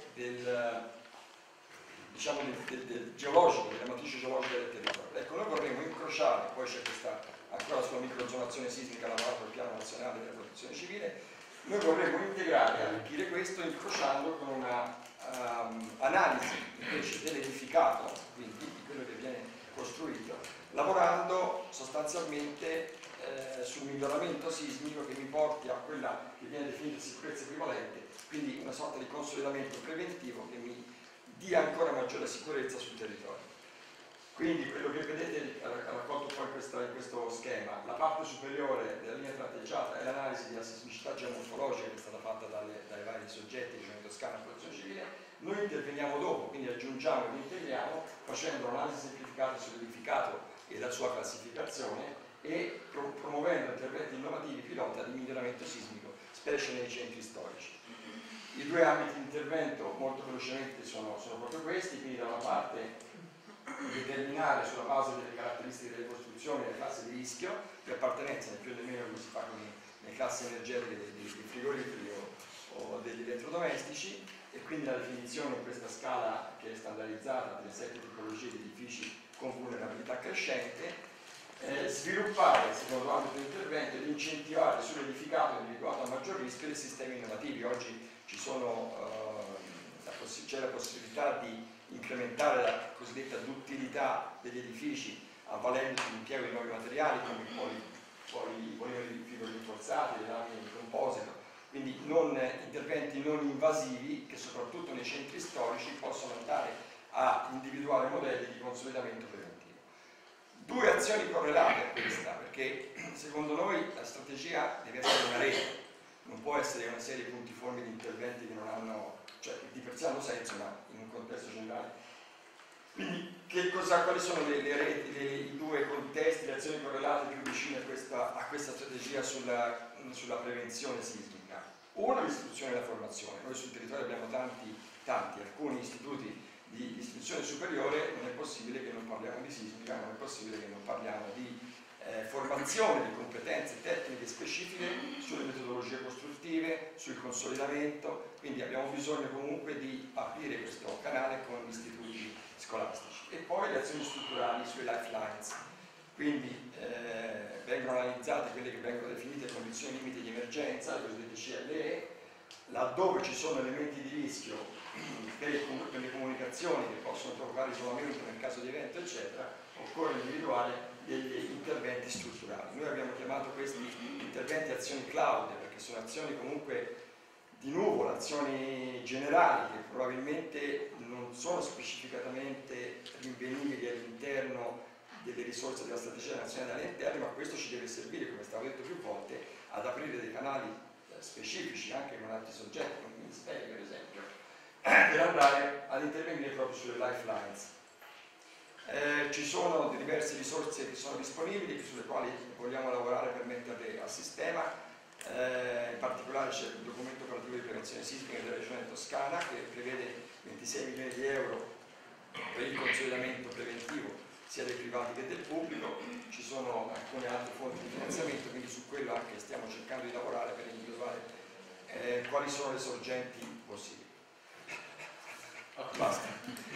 geologico, della matrice geologica del territorio. Ecco, noi vorremmo incrociare, poi c'è questa ancora sulla microzonazione sismica lavorato il Piano Nazionale della Protezione Civile. Noi vorremmo integrare e arricchire questo incrociando con una analisi invece dell'edificato, quindi di quello che viene costruito, lavorando sostanzialmente sul miglioramento sismico che mi porti a quella che viene definita sicurezza equivalente, quindi una sorta di consolidamento preventivo che mi dia ancora maggiore sicurezza sul territorio. Quindi quello che vedete raccolto poi in questo schema, la parte superiore della linea tratteggiata è l'analisi della sismicità geomorfologica che è stata fatta dai vari soggetti, Regione Toscana e Protezione Civile. Noi interveniamo dopo, quindi aggiungiamo e integriamo facendo un'analisi semplificata sull'edificato e la sua classificazione e promuovendo interventi innovativi pilota di miglioramento sismico, specie nei centri storici. I due ambiti di intervento molto velocemente sono proprio questi, quindi da una parte determinare sulla base delle caratteristiche delle costruzioni le classi di rischio di appartenenza, nel più o meno come si fa con le classi energetiche dei frigoriferi o degli elettrodomestici, e quindi la definizione in questa scala che è standardizzata delle 7 tipologie di edifici con vulnerabilità crescente, sviluppare, secondo ambito di intervento, ed incentivare sull'edificato individuato a maggior rischio dei sistemi innovativi. Oggi c'è la possibilità di incrementare la cosiddetta duttilità degli edifici avvalendosi dell'impiego di nuovi materiali come i polimeri fibro rinforzati, le lamine di composito, quindi interventi non invasivi che soprattutto nei centri storici possono andare a individuare modelli di consolidamento preventivo. Due azioni correlate a questa, perché secondo noi la strategia deve essere una rete, non può essere una serie di puntiformi di interventi che non hanno, cioè di per sé hanno senso, ma in un contesto generale. Quindi quali sono i due contesti, le azioni correlate più vicine a questa strategia sulla prevenzione sismica? Uno è l'istruzione e la formazione. Noi sul territorio abbiamo tanti, alcuni istituti di istruzione superiore, non è possibile che non parliamo di sismica, non è possibile che non parliamo di formazione di competenze tecniche specifiche sulle metodologie costruttive, sul consolidamento, quindi abbiamo bisogno comunque di aprire questo canale con gli istituti scolastici. E poi le azioni strutturali sui lifelines, quindi vengono analizzate quelle che vengono definite condizioni limite di emergenza, le cosiddette CLE, laddove ci sono elementi di rischio per le comunicazioni che possono trovare isolamento nel caso di evento, eccetera, occorre individuare degli interventi strutturali. Noi abbiamo chiamato questi interventi azioni cloud, perché sono azioni comunque di nuvola, azioni generali che probabilmente non sono specificatamente rinvenibili all'interno delle risorse della strategia nazionale degli interni, ma questo ci deve servire, come è stato detto più volte, ad aprire dei canali specifici anche con altri soggetti, come i ministeri per esempio, per andare ad intervenire proprio sulle lifelines. Ci sono diverse risorse che sono disponibili, sulle quali vogliamo lavorare per metterle a sistema. In particolare c'è il documento operativo di prevenzione sismica della regione Toscana che prevede 26 milioni di euro per il consolidamento preventivo sia dei privati che del pubblico. Ci sono alcune altre fonti di finanziamento, quindi su quello anche stiamo cercando di lavorare per individuare quali sono le sorgenti possibili. Basta.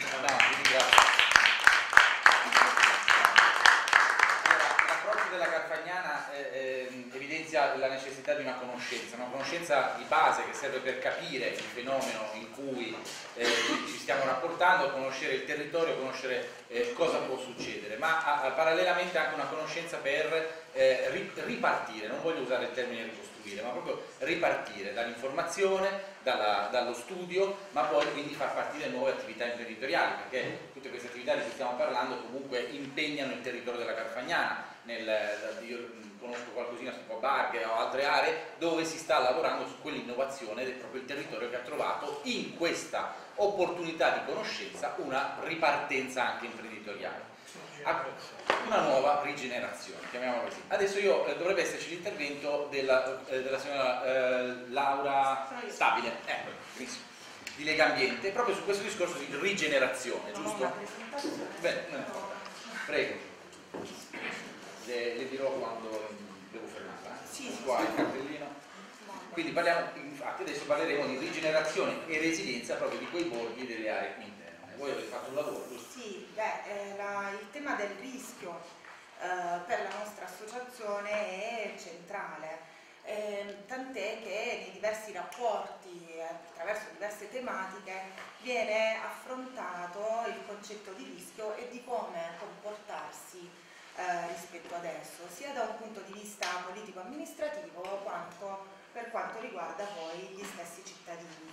L'approccio della Carfagnana evidenzia la necessità di una conoscenza di base che serve per capire il fenomeno in cui ci stiamo rapportando, conoscere il territorio, conoscere cosa può succedere, ma parallelamente anche una conoscenza per ripartire, non voglio usare il termine ricostruire, ma proprio ripartire dall'informazione, dallo studio, ma poi quindi far partire nuove attività imprenditoriali, perché tutte queste attività di cui stiamo parlando comunque impegnano il territorio della Carfagnana. Io conosco qualcosina su Barghe o altre aree dove si sta lavorando su quell'innovazione ed è proprio il territorio che ha trovato in questa opportunità di conoscenza una ripartenza anche imprenditoriale, una nuova rigenerazione, chiamiamola così. Adesso dovrebbe esserci l'intervento della signora Laura Stabile, benissimo, di Legambiente, proprio su questo discorso di rigenerazione, giusto? Bene, prego. Le dirò quando devo fermarla. Sì, qua il cartellino. Quindi infatti adesso parleremo di rigenerazione e resilienza proprio di quei borghi delle aree interne. Voi avete fatto un lavoro, giusto? Sì, il tema del rischio per la nostra associazione è centrale, tant'è che nei diversi rapporti, attraverso diverse tematiche, viene affrontato il concetto di rischio e di come comportarsi rispetto adesso, sia da un punto di vista politico-amministrativo quanto per quanto riguarda poi gli stessi cittadini.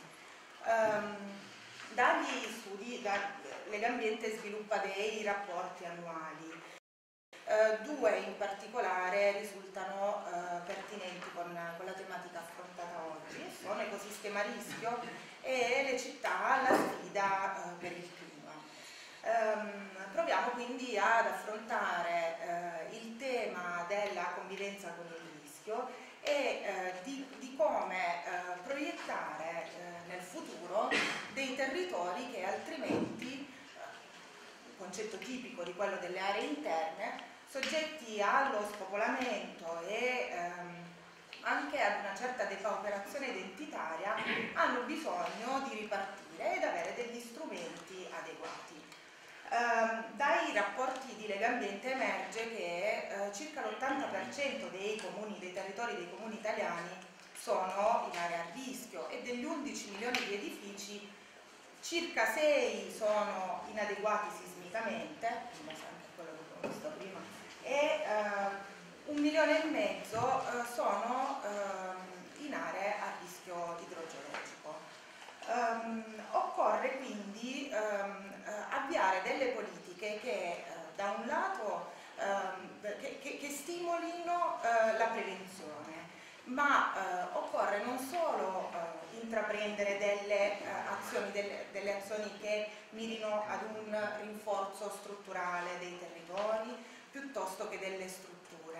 Dagli studi, Legambiente sviluppa dei rapporti annuali, due in particolare risultano pertinenti con la tematica affrontata oggi, sono ecosistema rischio e le città alla sfida per il clima. Proviamo quindi ad affrontare il tema della convivenza con il rischio e di come proiettare nel futuro dei territori che altrimenti, concetto tipico di quello delle aree interne, soggetti allo spopolamento e anche ad una certa depauperazione identitaria, hanno bisogno di ripartire ed avere degli strumenti adeguati. Dai rapporti di Legambiente emerge che circa l'80% dei territori dei comuni italiani sono in area a rischio e degli 11 milioni di edifici circa 6 sono inadeguati sismicamente, anche quello che abbiamo visto prima, e 1,5 milioni sono in aree a rischio idrogeologico. Occorre quindi avviare delle politiche che da un lato che stimolino la prevenzione, ma occorre non solo intraprendere delle azioni che mirino ad un rinforzo strutturale dei territori piuttosto che delle strutture.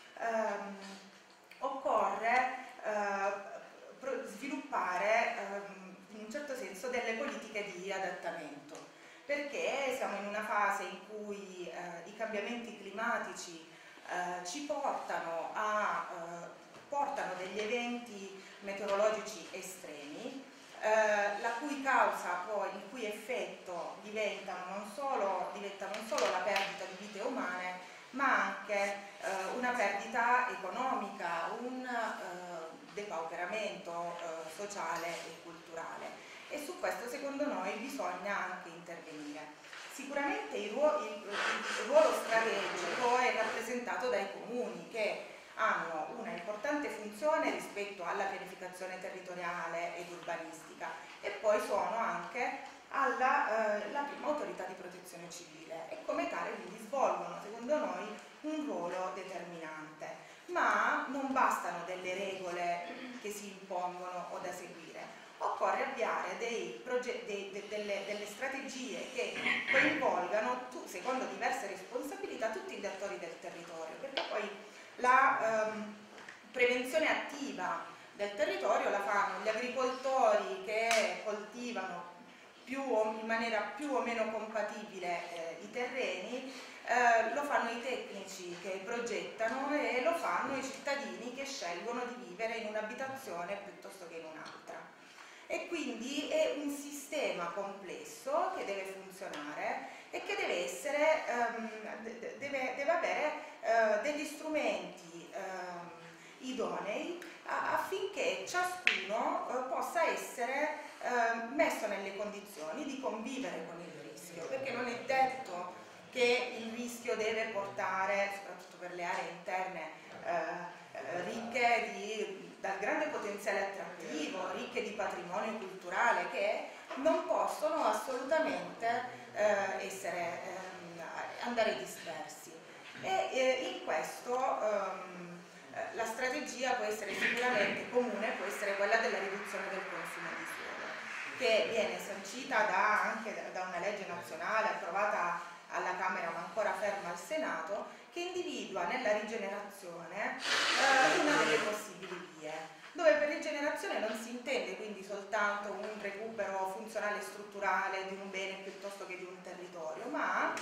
Occorre sviluppare in un certo senso delle politiche di adattamento, perché siamo in una fase in cui i cambiamenti climatici ci portano degli eventi meteorologici estremi, la cui causa poi, il cui effetto diventa non solo la perdita di vite umane, ma anche una perdita economica, un depauperamento sociale e culturale. e su questo secondo noi bisogna anche intervenire. Sicuramente il ruolo strategico è rappresentato dai comuni, che hanno una importante funzione rispetto alla pianificazione territoriale ed urbanistica, e poi sono anche la prima autorità di protezione civile e come tale quindi svolgono secondo noi un ruolo determinante. Ma non bastano delle regole che si impongono o da seguire, occorre avviare delle strategie che coinvolgano, secondo diverse responsabilità, tutti gli attori del territorio, perché poi la prevenzione attiva del territorio la fanno gli agricoltori che coltivano in maniera più o meno compatibile i terreni, lo fanno i tecnici che progettano e lo fanno i cittadini che scelgono di vivere in un'abitazione piuttosto che in un'altra. E quindi è un sistema complesso che deve funzionare e che deve avere degli strumenti idonei affinché ciascuno possa essere messo nelle condizioni di convivere con il rischio, perché non è detto che il rischio deve portare, soprattutto per le aree interne ricche dal grande potenziale attrattivo, ricche di patrimonio culturale, che non possono assolutamente andare dispersi. E in questo la strategia può essere sicuramente comune, può essere quella della riduzione del consumo di suolo, che viene sancita anche da una legge nazionale approvata alla Camera ma ancora ferma al Senato, che individua nella rigenerazione una delle possibili vie, dove per rigenerazione non si intende quindi soltanto un recupero funzionale e strutturale di un bene piuttosto che di un territorio, ma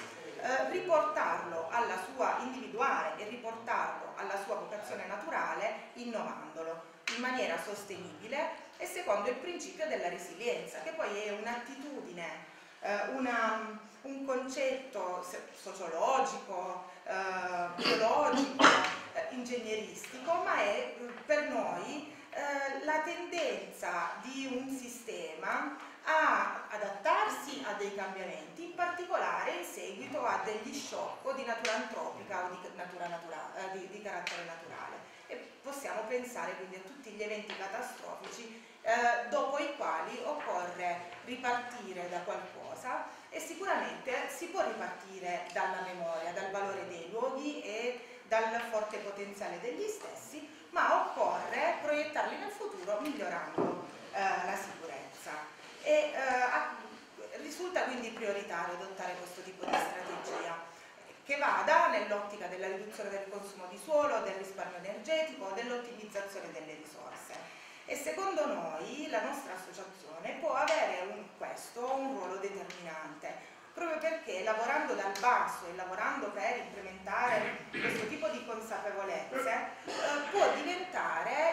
individuare e riportarlo alla sua vocazione naturale, innovandolo in maniera sostenibile e secondo il principio della resilienza, che poi è un'attitudine, un concetto sociologico, biologico, ingegneristico, ma è per noi la tendenza di un sistema a adattarsi a dei cambiamenti, in particolare in seguito a degli shock di natura antropica o di carattere naturale. E possiamo pensare quindi a tutti gli eventi catastrofici dopo i quali occorre ripartire da qualcosa, e sicuramente si può ripartire dalla memoria, dal valore dei luoghi e dal forte potenziale degli stessi, ma occorre proiettarli nel futuro migliorando la sicurezza. E risulta quindi prioritario adottare questo tipo di strategia che vada nell'ottica della riduzione del consumo di suolo, del risparmio energetico, dell'ottimizzazione delle risorse. E secondo noi la nostra associazione può avere un ruolo determinante, proprio perché lavorando dal basso e lavorando per implementare questo tipo di consapevolezze può diventare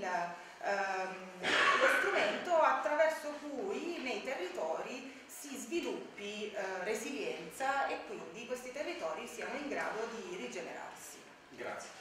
lo strumento attraverso cui nei territori si sviluppi resilienza e quindi questi territori siano in grado di rigenerarsi. Grazie.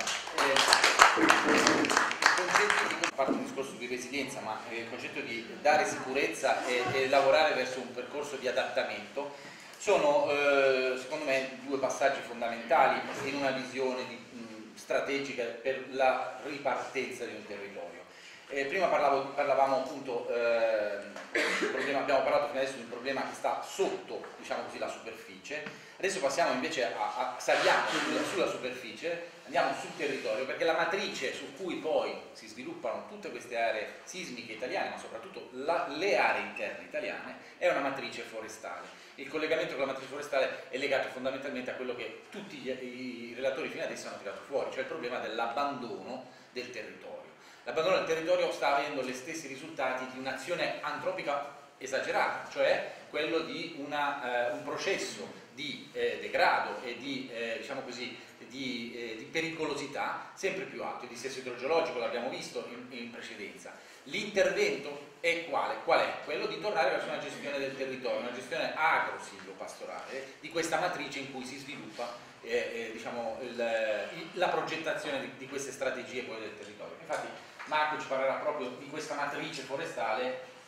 A parte un discorso di resilienza, ma il concetto di dare sicurezza e lavorare verso un percorso di adattamento sono secondo me due passaggi fondamentali in una visione strategica per la ripartenza di un territorio. Prima parlavamo appunto abbiamo parlato fino adesso di un problema che sta sotto, diciamo così, la superficie. Adesso passiamo invece saliamo sulla superficie, andiamo sul territorio, perché la matrice su cui poi si sviluppano tutte queste aree sismiche italiane, ma soprattutto le aree interne italiane, è una matrice forestale. Il collegamento con la matrice forestale è legato fondamentalmente a quello che tutti i relatori fino adesso hanno tirato fuori, cioè il problema dell'abbandono del territorio. L'abbandono del territorio sta avendo gli stessi risultati di un'azione antropica esagerata, cioè quello di un processo di degrado e diciamo così, di pericolosità sempre più alto, di dissesto idrogeologico, l'abbiamo visto in precedenza. L'intervento è qual è? Quello di tornare verso una gestione del territorio, una gestione agro-silvopastorale di questa matrice in cui si sviluppa diciamo, la progettazione di queste strategie poi del territorio. Infatti Marco ci parlerà proprio di questa matrice forestale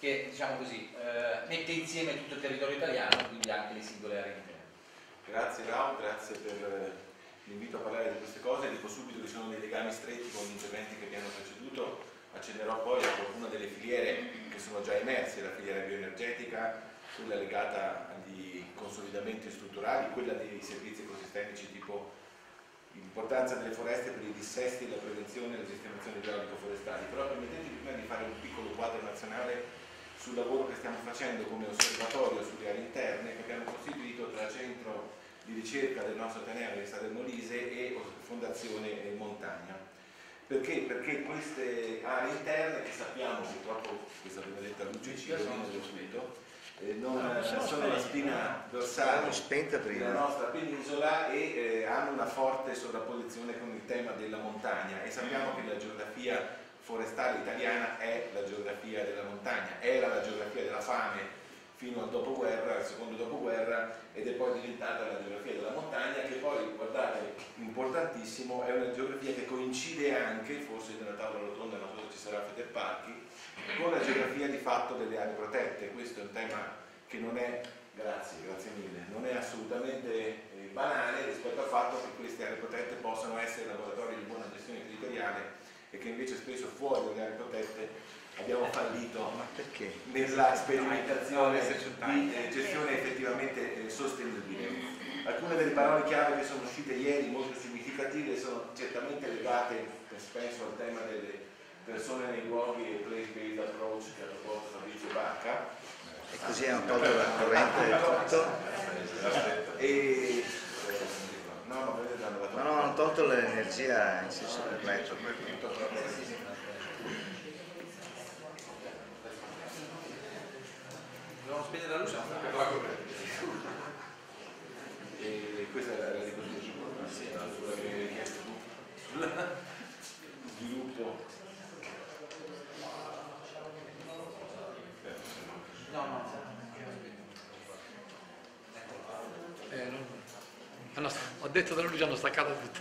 che, diciamo così, mette insieme tutto il territorio italiano, quindi anche le singole aree interne. Grazie Lau, grazie per l'invito a parlare di queste cose. Dico subito che ci sono dei legami stretti con gli interventi che mi hanno preceduto, accennerò poi a qualcuna delle filiere che sono già emerse, la filiera bioenergetica, quella legata agli consolidamenti strutturali, quella dei servizi ecosistemici tipo l'importanza delle foreste per i dissesti, la prevenzione e la sistemazione idraulico-forestali. Però permettetemi prima di fare un piccolo quadro nazionale sul lavoro che stiamo facendo come osservatorio sulle aree interne, che abbiamo costituito tra centro di ricerca del nostro Ateneo Università del Molise e Fondazione Montagna. Perché? Perché queste aree interne, che sappiamo purtroppo, questa benedetta luce ci rovina dello subito, non sono la spina dorsale della nostra penisola e hanno una forte sovrapposizione con il tema della montagna, e sappiamo che la geografia forestale italiana è la geografia della montagna, era la geografia della fame fino al dopoguerra, al secondo dopoguerra, ed è poi diventata la geografia della montagna, che poi, guardate, importantissimo, è una geografia che coincide anche, forse nella tavola rotonda non so se ci sarà Federparchi, con la geografia di fatto delle aree protette. Questo è un tema che non è, grazie mille, non è assolutamente banale rispetto al fatto che queste aree protette possano essere laboratori di buona gestione territoriale, e che invece spesso fuori dalle aree protette abbiamo fallito nella sperimentazione di gestione effettivamente sostenibile. Alcune delle parole chiave che sono uscite ieri, molto significative, sono certamente legate, penso, al tema delle persone nei luoghi e place-based approach che ha proposto Fabrizio Bacca. E così hanno tolto la corrente del tutto. E no, hanno tolto l'energia in senso completo. Dobbiamo spegnere la luce? E questa è la ricostruzione sulla che hai chiesto tu, sviluppo. Ho detto che lui hanno staccato tutto.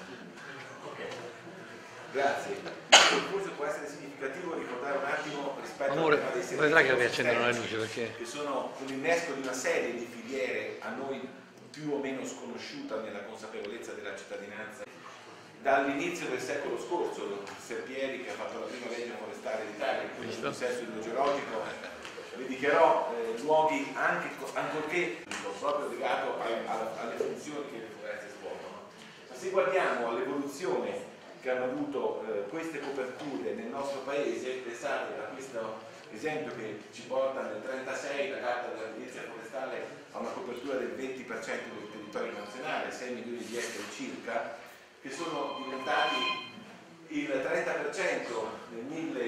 Grazie. Forse può essere significativo ricordare un attimo rispetto Amore, a dei servizi vedrai che riaccendono le luci, perché che sono un innesco di una serie di filiere a noi più o meno sconosciuta nella consapevolezza della cittadinanza. Dall'inizio del secolo scorso, Serpieri, che ha fatto la prima legge forestale d'Italia, quindi il dissesto idrogeologico, le dichiarò luoghi ancorché proprio legato alle funzioni che le foreste svolgono. Ma se guardiamo all'evoluzione che hanno avuto queste coperture nel nostro paese, pensate a questo esempio che ci porta nel 1936 la carta dell'edilizia forestale a una copertura del 20% del territorio nazionale, 6 milioni di ettari circa, che sono diventati il 30% nel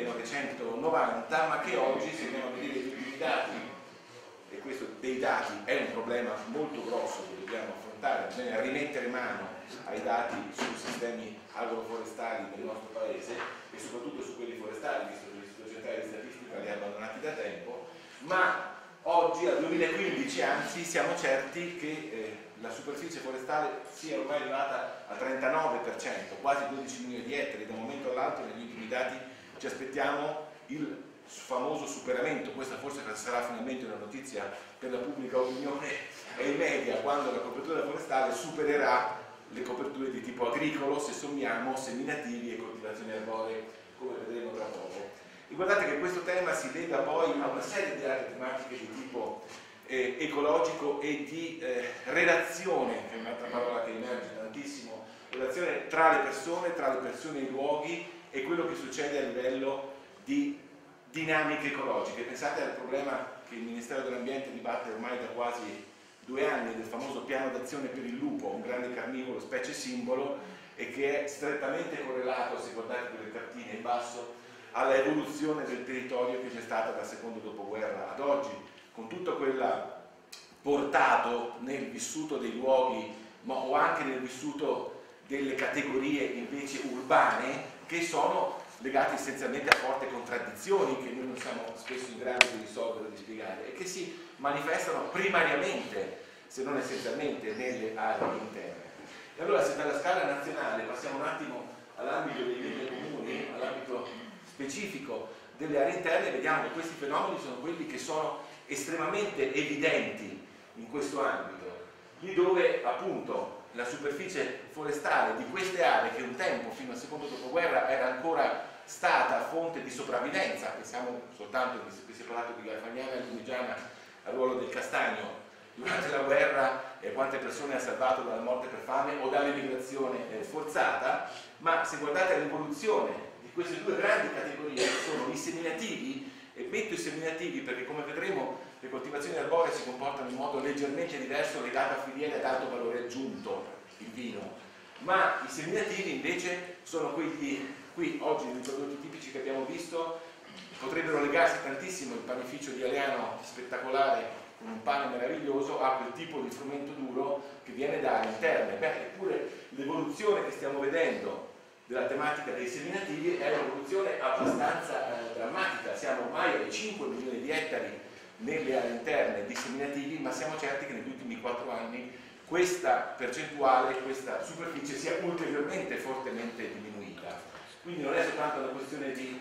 1990, ma che oggi, se andiamo a vedere gli ultimi dati, e questo dei dati è un problema molto grosso che dobbiamo affrontare, bisogna rimettere mano ai dati sui sistemi agroforestali del nostro paese e soprattutto su quelli forestali, visto che l'Istituto Centrale di Statistica li ha abbandonati da tempo, ma oggi, al 2015, anzi, siamo certi che la superficie forestale sia ormai arrivata al 39%, quasi 12 milioni di ettari. Da un momento all'altro, negli ultimi dati, ci aspettiamo il famoso superamento. Questa forse sarà finalmente una notizia per la pubblica opinione e i media, quando la copertura forestale supererà le coperture di tipo agricolo, se sommiamo seminativi e coltivazioni arboree, come vedremo tra poco. E guardate che questo tema si lega poi a una serie di altre tematiche di tipo ecologico e di relazione, che è un'altra parola che emerge tantissimo, relazione tra le persone e i luoghi, e quello che succede a livello di dinamiche ecologiche. Pensate al problema che il Ministero dell'Ambiente dibatte ormai da quasi 2 anni, del famoso piano d'azione per il lupo, un grande carnivoro, specie simbolo, e che è strettamente correlato, se guardate quelle cartine in basso, alla evoluzione del territorio che c'è stata dal secondo dopoguerra ad oggi, con tutto quel portato nel vissuto dei luoghi, ma o anche nel vissuto delle categorie invece urbane, che sono legate essenzialmente a forti contraddizioni che noi non siamo spesso in grado di risolvere o di spiegare, e che si manifestano primariamente, se non essenzialmente, nelle aree interne. E allora, se dalla scala nazionale passiamo un attimo all'ambito dei beni comuni, all'ambito specifico delle aree interne, vediamo che questi fenomeni sono quelli che sono estremamente evidenti in questo ambito, lì dove appunto la superficie forestale di queste aree, che un tempo fino al secondo dopoguerra era ancora stata fonte di sopravvivenza, pensiamo soltanto che si è parlato di Garfagnana e Lunigiana al ruolo del castagno durante la guerra e quante persone ha salvato dalla morte per fame o dall'emigrazione forzata, ma se guardate l'evoluzione di queste due grandi categorie, che sono i seminativi, e metto i seminativi perché come vedremo le coltivazioni arboree si comportano in modo leggermente diverso legato a filiere ad alto valore aggiunto, il vino, ma i seminativi invece sono quelli, qui oggi nei prodotti tipici che abbiamo visto, potrebbero legarsi tantissimo il panificio di Aleano spettacolare con un pane meraviglioso a quel tipo di frumento duro che viene da aree interne. Beh, eppure l'evoluzione che stiamo vedendo della tematica dei seminativi è un'evoluzione abbastanza drammatica. Siamo ormai ai 5 milioni di ettari nelle aree interne di seminativi, ma siamo certi che negli ultimi 4 anni questa percentuale, questa superficie sia ulteriormente fortemente diminuita. Quindi non è soltanto una questione di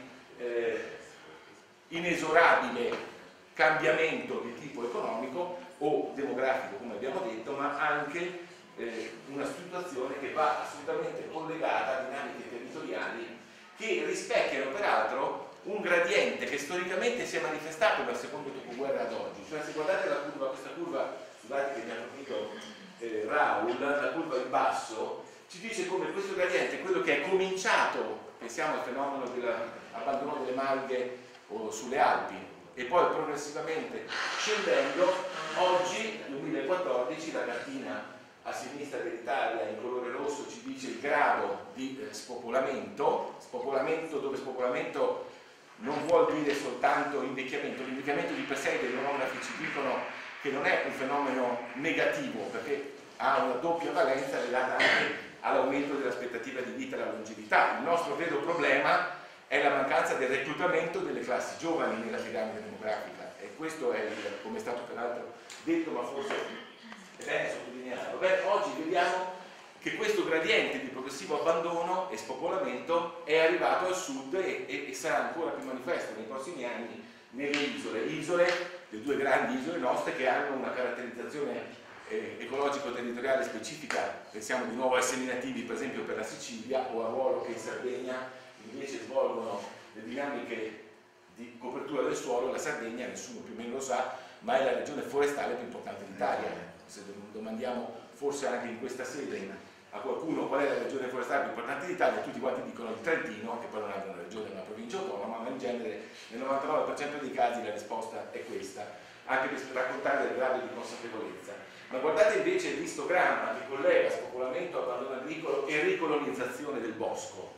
inesorabile cambiamento di tipo economico o demografico, come abbiamo detto, ma anche una situazione che va assolutamente collegata a dinamiche territoriali che rispecchiano peraltro un gradiente che storicamente si è manifestato dal secondo dopoguerra ad oggi. Cioè, se guardate la curva, questa curva, scusate che mi ha fornito Raul, la curva in basso, ci dice come questo gradiente, quello che è cominciato, pensiamo al fenomeno dell'abbandono delle malghe o sulle Alpi, e poi progressivamente scendendo, oggi, 2014, la cartina a sinistra dell'Italia in colore rosso ci dice il grado di spopolamento, dove spopolamento non vuol dire soltanto invecchiamento, l'invecchiamento di per sé dei demografi ci dicono che non è un fenomeno negativo, perché ha una doppia valenza legata anche all'aumento dell'aspettativa di vita e alla longevità. Il nostro vero problema è la mancanza del reclutamento delle classi giovani nella piramide demografica, e questo è, come è stato peraltro detto, ma forse è bene sottolinearlo. Beh, oggi vediamo che questo gradiente di progressivo abbandono e spopolamento è arrivato al sud e sarà ancora più manifesto nei prossimi anni nelle isole, le due grandi isole nostre, che hanno una caratterizzazione ecologico-territoriale specifica. Pensiamo di nuovo ai seminativi, per esempio per la Sicilia, o al ruolo che in Sardegna invece svolgono le dinamiche di copertura del suolo. La Sardegna, nessuno più o meno lo sa, ma è la regione forestale più importante d'Italia. Se domandiamo forse anche in questa sede a qualcuno qual è la regione forestale più importante d'Italia, tutti quanti dicono il Trentino, che poi non è una regione, è una provincia autonoma, ma in genere nel 99% dei casi la risposta è questa, anche per raccontare il grado di consapevolezza. Ma guardate invece l'istogramma che collega spopolamento, abbandono agricolo e ricolonizzazione del bosco.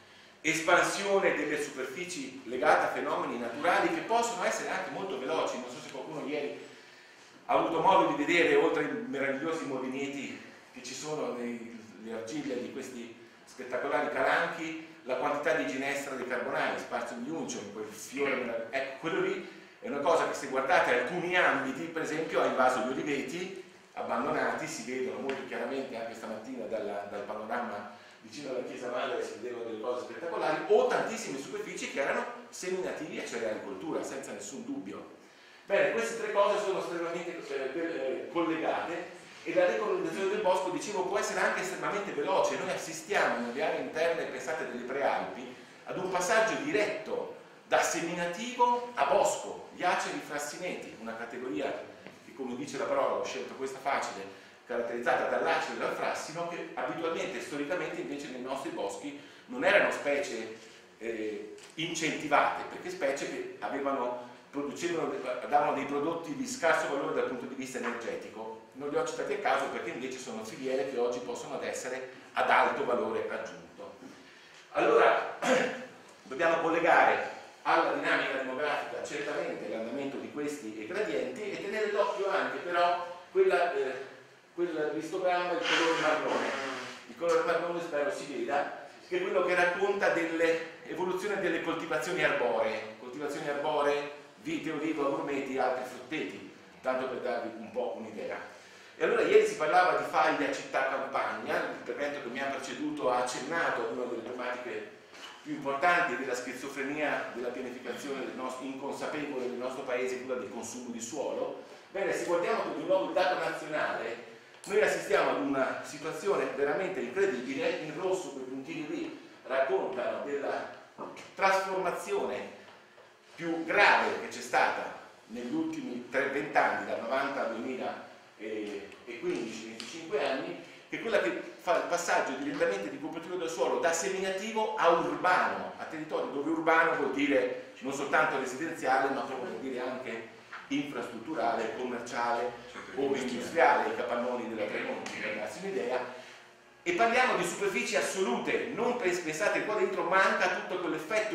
Espansione delle superfici legate a fenomeni naturali che possono essere anche molto veloci. Non so se qualcuno ieri ha avuto modo di vedere, oltre ai meravigliosi molineti che ci sono nelle argille di questi spettacolari calanchi, la quantità di ginestra dei carbonai sparsi in giuncio, in quel fiore. Ecco, quello lì è una cosa che, se guardate alcuni ambiti, per esempio ha invaso gli oliveti abbandonati, si vedono molto chiaramente anche stamattina dal panorama vicino alla chiesa madre, si vedevano delle cose spettacolari, o tantissime superfici che erano seminativi a cerealicoltura, senza nessun dubbio. Bene, queste tre cose sono estremamente collegate, e la ricolonizzazione del bosco, dicevo, può essere anche estremamente veloce. Noi assistiamo nelle aree interne, pensate, delle prealpi, ad un passaggio diretto da seminativo a bosco, gli aceri frassineti, una categoria che, come dice la parola, ho scelto questa facile, caratterizzata dall'acero e dal frassino, che abitualmente, storicamente, invece nei nostri boschi non erano specie incentivate, perché specie che davano dei prodotti di scarso valore dal punto di vista energetico. Non li ho citati a caso perché invece sono filiere che oggi possono essere ad alto valore aggiunto. Allora, dobbiamo collegare alla dinamica demografica certamente l'andamento di questi gradienti, e tenere d'occhio anche però quell'istogramma, il colore marrone. Il colore marrone, spero si veda, che è quello che racconta dell'evoluzione delle coltivazioni arboree, vite, olivo, agrumeti, altri frutteti, tanto per darvi un po' un'idea. E allora ieri si parlava di faglia città-campagna, l'intervento che mi ha preceduto ha accennato a una delle tematiche più importanti della schizofrenia della pianificazione inconsapevole del nostro paese, quella del consumo di suolo. Bene, se guardiamo di nuovo il dato nazionale, noi assistiamo ad una situazione veramente incredibile. In rosso quei puntini lì raccontano della trasformazione più grave che c'è stata negli ultimi 20 anni, dal 90 al 2015, 25 anni, che è quella che fa il passaggio direttamente di copertura del suolo da seminativo a urbano, a territorio dove urbano vuol dire non soltanto residenziale, ma vuol dire anche infrastrutturale, commerciale o industriale, i capannoni della Tremonti, per darsi un'idea. E parliamo di superfici assolute, non pensate qua dentro manca tutto quell'effetto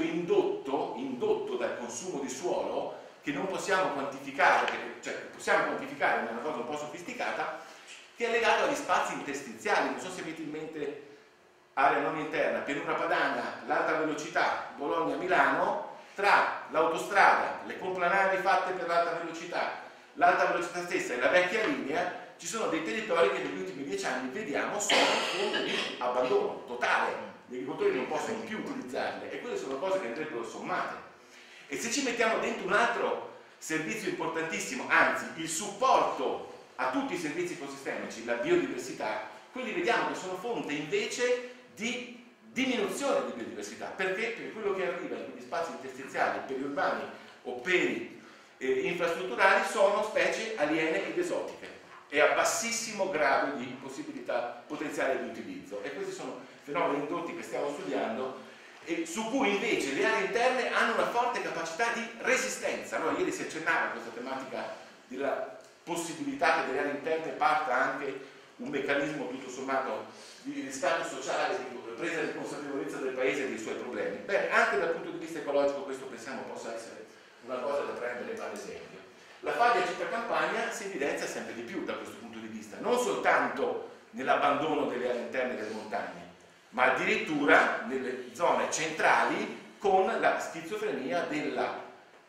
indotto dal consumo di suolo che non possiamo quantificare, cioè possiamo quantificare ma è una cosa un po' sofisticata, che è legato agli spazi interstiziali. Non so se avete in mente area non interna, pianura padana, l'alta velocità, Bologna-Milano, tra l'autostrada, le complanari fatte per l'alta velocità stessa e la vecchia linea, ci sono dei territori che negli ultimi 10 anni vediamo sono punto di abbandono totale, gli agricoltori non possono più utilizzarle e quelle sono cose che andrebbero sommate. E se ci mettiamo dentro un altro servizio importantissimo, anzi il supporto a tutti i servizi ecosistemici, la biodiversità, quelli vediamo che sono fonte invece di diminuzione di biodiversità. Perché? Perché quello che arriva in quegli spazi interstiziali, periurbani o infrastrutturali, sono specie aliene ed esotiche e a bassissimo grado di possibilità potenziale di utilizzo. E questi sono fenomeni indotti che stiamo studiando e su cui invece le aree interne hanno una forte capacità di resistenza. Allora, ieri si accennava a questa tematica della possibilità che dalle aree interne parta anche un meccanismo tutto sommato di riscatto sociale, di presa di consapevolezza del paese e dei suoi problemi. Bene, anche dal punto di vista ecologico questo pensiamo possa essere una cosa da prendere ad esempio. La faglia città campagna si evidenzia sempre di più da questo punto di vista, non soltanto nell'abbandono delle aree interne delle montagne, ma addirittura nelle zone centrali con la schizofrenia della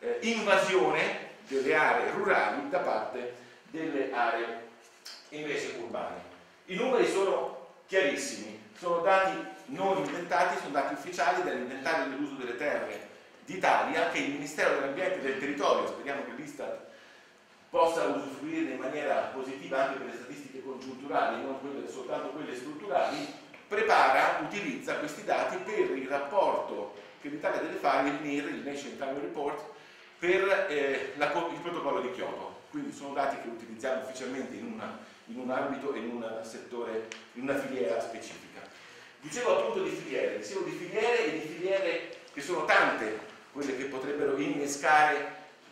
invasione delle aree rurali da parte delle aree invece urbane. I numeri sono chiarissimi, sono dati non inventati, sono dati ufficiali dall'inventario dell'uso delle terre d'Italia che il Ministero dell'Ambiente e del Territorio, speriamo che l'Istat possa usufruire in maniera positiva anche per le statistiche congiunturali, non soltanto quelle strutturali, prepara, utilizza questi dati per il rapporto che l'Italia deve fare, il NIR, il National Climate Report, per il protocollo di Kyoto. Quindi sono dati che utilizziamo ufficialmente in un ambito e in un settore, in una filiera specifica. Dicevo appunto di filiere e di filiere che sono tante quelle che potrebbe innescare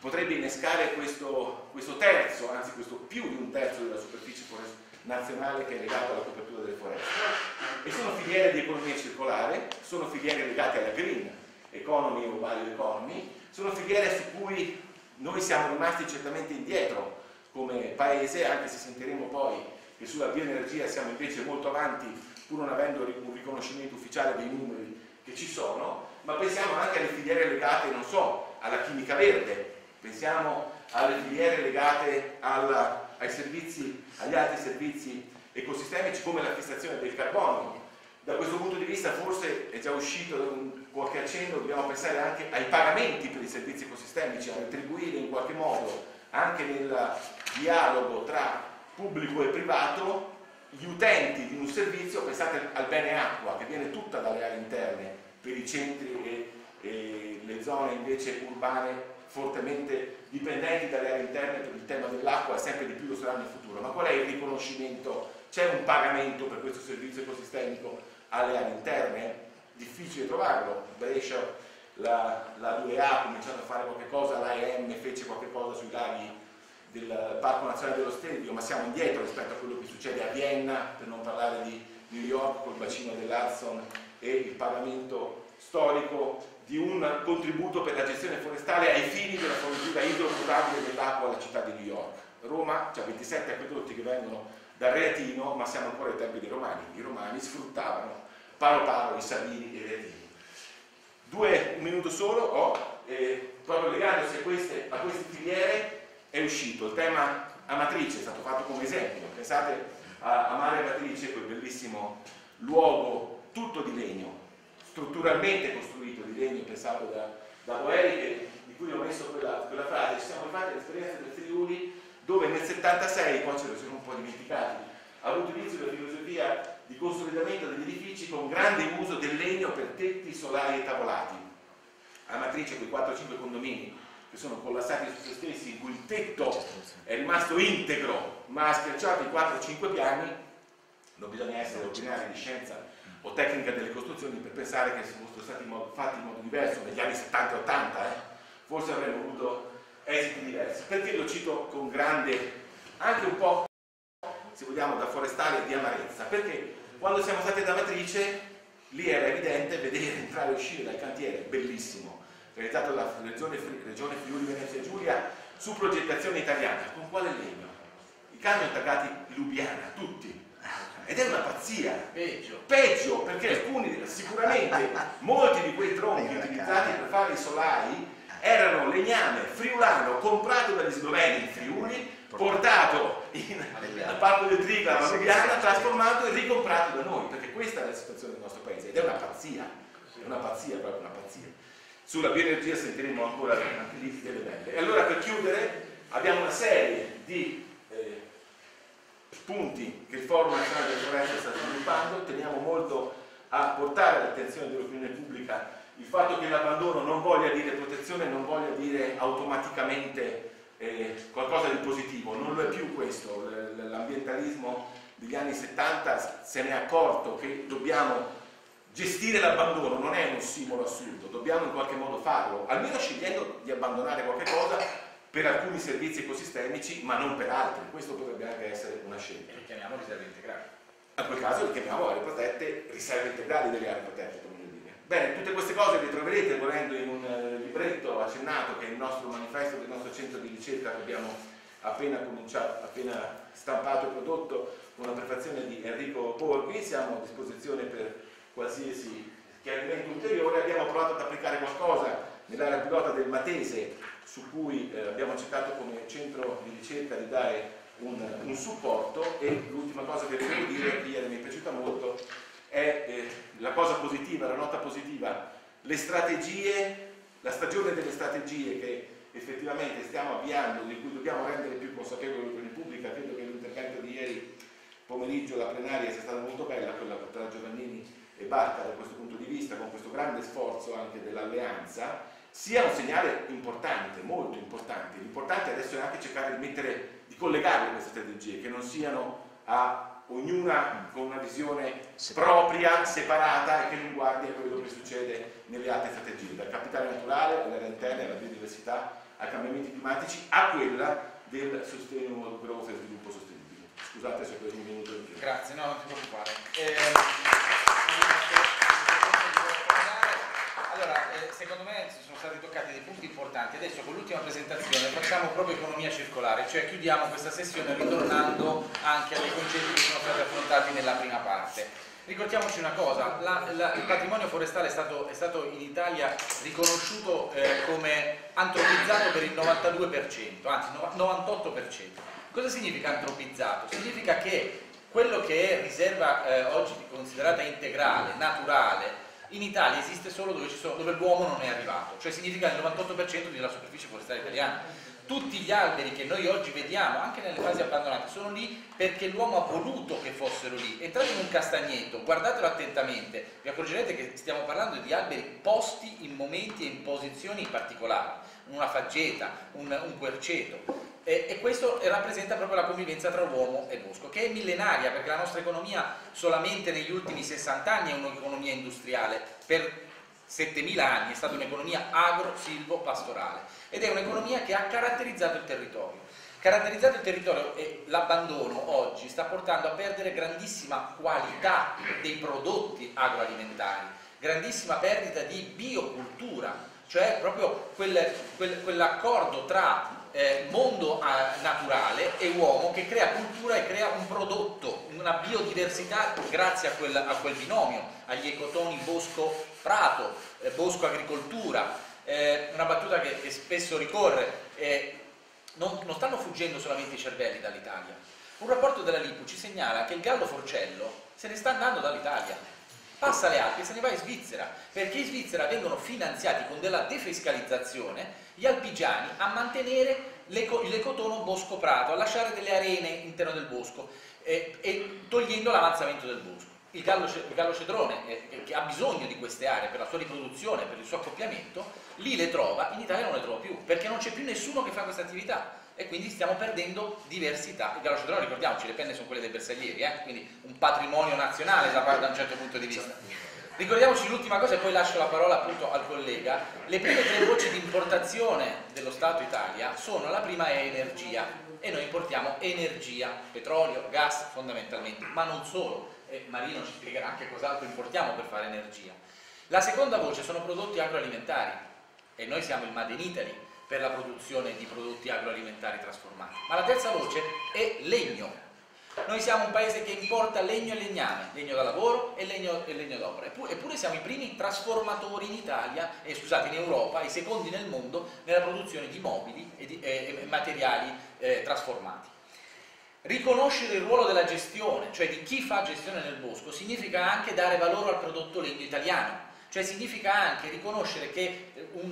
questo terzo, anzi questo più di un terzo della superficie nazionale che è legato alla copertura delle foreste. E sono filiere di economia circolare, sono filiere legate alla green economy o bioeconomy, sono filiere su cui noi siamo rimasti certamente indietro come paese, anche se sentiremo poi che sulla bioenergia siamo invece molto avanti pur non avendo un riconoscimento ufficiale dei numeri che ci sono, ma pensiamo anche alle filiere legate, non so, alla chimica verde, pensiamo alle filiere legate agli altri servizi ecosistemici come la fissazione del carbonio. Da questo punto di vista forse è già uscito qualche accenno, dobbiamo pensare anche ai pagamenti per i servizi ecosistemici, a retribuire in qualche modo anche nel dialogo tra pubblico e privato gli utenti di un servizio. Pensate al bene acqua che viene tutta dalle aree interne per i centri e le zone invece urbane fortemente dipendenti dalle aree interne per il tema dell'acqua e sempre di più lo saranno in futuro. Ma qual è il riconoscimento? C'è un pagamento per questo servizio ecosistemico alle aree interne? Difficile trovarlo. Brescia, la 2A ha cominciato a fare qualche cosa, l'AEM fece qualche cosa sui laghi del Parco Nazionale dello Stelvio, ma siamo indietro rispetto a quello che succede a Vienna, per non parlare di New York col bacino dell'Hudson e il pagamento storico di un contributo per la gestione forestale ai fini della fornitura idropotabile dell'acqua alla città di New York. Roma ha 27 acquedotti che vengono dal Reatino, ma siamo ancora ai tempi dei Romani. I Romani sfruttavano paro i Sabini e i Reatini. Un minuto solo, proprio legandosi a queste filiere è uscito il tema Amatrice, è stato fatto come esempio. Pensate a Mare Amatrice, quel bellissimo luogo tutto di legno, strutturalmente costruito di legno pensato da Boeri, di cui ho messo quella frase. Ci siamo rifatti l'esperienza del Friuli, dove nel 76, poi ce lo siamo un po' dimenticati, ha avuto inizio la filosofia di consolidamento degli edifici con grande uso del legno per tetti, solai e tavolati. A Matrice, quei 4-5 condomini che sono collassati su se stessi, in cui il tetto è rimasto integro ma ha schiacciato i 4-5 piani, non bisogna essere ordinari di scienza o tecnica delle costruzioni per pensare che se fossero stati fatti in modo diverso negli anni 70 e 80, forse avremmo avuto esiti diversi. Perché lo cito con grande, anche un po', se vogliamo, da forestale di amarezza? Perché quando siamo stati ad Amatrice, lì era evidente vedere entrare e uscire dal cantiere, bellissimo, realizzato dalla regione Friuli Venezia Giulia su progettazione italiana. Con quale legno? I camion taggati Lubiana, tutti. Ed è una pazzia. Peggio, perché alcuni, sicuramente molti di quei tronchi utilizzati per fare i solai erano legname friulano comprato dagli sloveni in Friuli, portato al Parco del Triglav a Lubiana, trasformato e ricomprato da noi, perché questa è la situazione del nostro paese ed è una pazzia, proprio una pazzia. Sulla bioenergia sentiremo ancora anche lì delle belle. E allora, per chiudere, abbiamo una serie di punti che il Forum Nazionale delle Foreste sta sviluppando. Teniamo molto a portare all'attenzione dell'opinione pubblica il fatto che l'abbandono non voglia dire protezione, non voglia dire automaticamente qualcosa di positivo, non lo è più questo. L'ambientalismo degli anni 70 se ne è accorto che dobbiamo gestire l'abbandono, non è un ossimoro assurdo, dobbiamo in qualche modo farlo, almeno scegliendo di abbandonare qualche cosa per alcuni servizi ecosistemici, ma non per altri. Questo potrebbe anche essere una scelta. E li chiamiamo riserve integrali. A quel caso li chiamiamo aree protette, riserve integrali delle aree protette, come dire. Bene, tutte queste cose le troverete volendo in un libretto accennato che è il nostro manifesto del nostro centro di ricerca che abbiamo appena stampato e prodotto con una prefazione di Enrico Borghi. Siamo a disposizione per qualsiasi chiarimento ulteriore. Abbiamo provato ad applicare qualcosa nell'area pilota del Matese, su cui abbiamo cercato come centro di ricerca di dare un supporto, e l'ultima cosa che devo dire, che ieri mi è piaciuta molto, è la cosa positiva, la nota positiva, le strategie, la stagione delle strategie che effettivamente stiamo avviando, di cui dobbiamo rendere più consapevole l'opinione pubblica. Credo che l'intervento di ieri pomeriggio, la plenaria, sia stata molto bella, quella tra Giovannini e Barca da questo punto di vista, con questo grande sforzo anche dell'alleanza, sia un segnale importante, molto importante. L'importante adesso è anche cercare di collegare queste strategie, che non siano a ognuna con una visione propria, separata, e che non guardi a quello che succede nelle altre strategie, dal capitale naturale, all'area interna, alla biodiversità, ai cambiamenti climatici, a quella del sustainable growth e sviluppo sostenibile. Scusate se ho preso un minuto in più. Grazie, no, non ti preoccupare. Allora, secondo me ci sono stati toccati dei punti importanti. Adesso con l'ultima presentazione facciamo proprio economia circolare, cioè chiudiamo questa sessione ritornando anche ai concetti che sono stati affrontati nella prima parte. Ricordiamoci una cosa, il patrimonio forestale è stato in Italia riconosciuto come antropizzato per il 92%, anzi 98%. Cosa significa antropizzato? Significa che quello che è riserva oggi considerata integrale, naturale, in Italia esiste solo dove l'uomo non è arrivato, cioè significa il 98% della superficie forestale italiana. Tutti gli alberi che noi oggi vediamo, anche nelle fasi abbandonate, sono lì perché l'uomo ha voluto che fossero lì. Entrate in un castagneto, guardatelo attentamente, vi accorgerete che stiamo parlando di alberi posti in momenti e in posizioni particolari, una faggeta, un querceto. E questo rappresenta proprio la convivenza tra uomo e bosco, che è millenaria, perché la nostra economia solamente negli ultimi 60 anni è un'economia industriale. Per 7.000 anni è stata un'economia agro-silvo-pastorale ed è un'economia che ha caratterizzato il territorio. Caratterizzato il territorio, e l'abbandono oggi sta portando a perdere grandissima qualità dei prodotti agroalimentari, grandissima perdita di biocultura, cioè proprio quell'accordo tra mondo naturale e uomo che crea cultura e crea un prodotto, una biodiversità grazie a quel binomio, agli ecotoni bosco-prato, bosco-agricoltura. Una battuta che spesso ricorre, non stanno fuggendo solamente i cervelli dall'Italia. Un rapporto della LIPU ci segnala che il gallo forcello se ne sta andando dall'Italia. passa le Alpi e se ne va in Svizzera, perché in Svizzera vengono finanziati con della defiscalizzazione gli alpigiani a mantenere l'ecotono bosco-prato, a lasciare delle arene all'interno del bosco e togliendo l'avanzamento del bosco. Il gallo cedrone, che ha bisogno di queste aree per la sua riproduzione, per il suo accoppiamento, lì le trova, in Italia non le trova più, perché non c'è più nessuno che fa questa attività e quindi stiamo perdendo diversità. Il gallo cedrone, ricordiamoci, le penne sono quelle dei bersaglieri, quindi un patrimonio nazionale da un certo punto di vista. Ricordiamoci l'ultima cosa e poi lascio la parola appunto al collega. Le prime 3 voci di importazione dello Stato Italia sono: la prima è energia, e noi importiamo energia, petrolio, gas fondamentalmente, ma non solo, e Marino ci spiegherà anche cos'altro importiamo per fare energia. La seconda voce sono prodotti agroalimentari e noi siamo il Made in Italy per la produzione di prodotti agroalimentari trasformati. Ma la terza voce è legno. Noi siamo un paese che importa legno e legname, legno da lavoro e legno d'opera, eppure siamo i primi trasformatori in Italia, scusate, in Europa, i secondi nel mondo nella produzione di mobili e materiali trasformati. Riconoscere il ruolo della gestione, cioè di chi fa gestione nel bosco, significa anche dare valore al prodotto legno italiano, cioè significa anche riconoscere che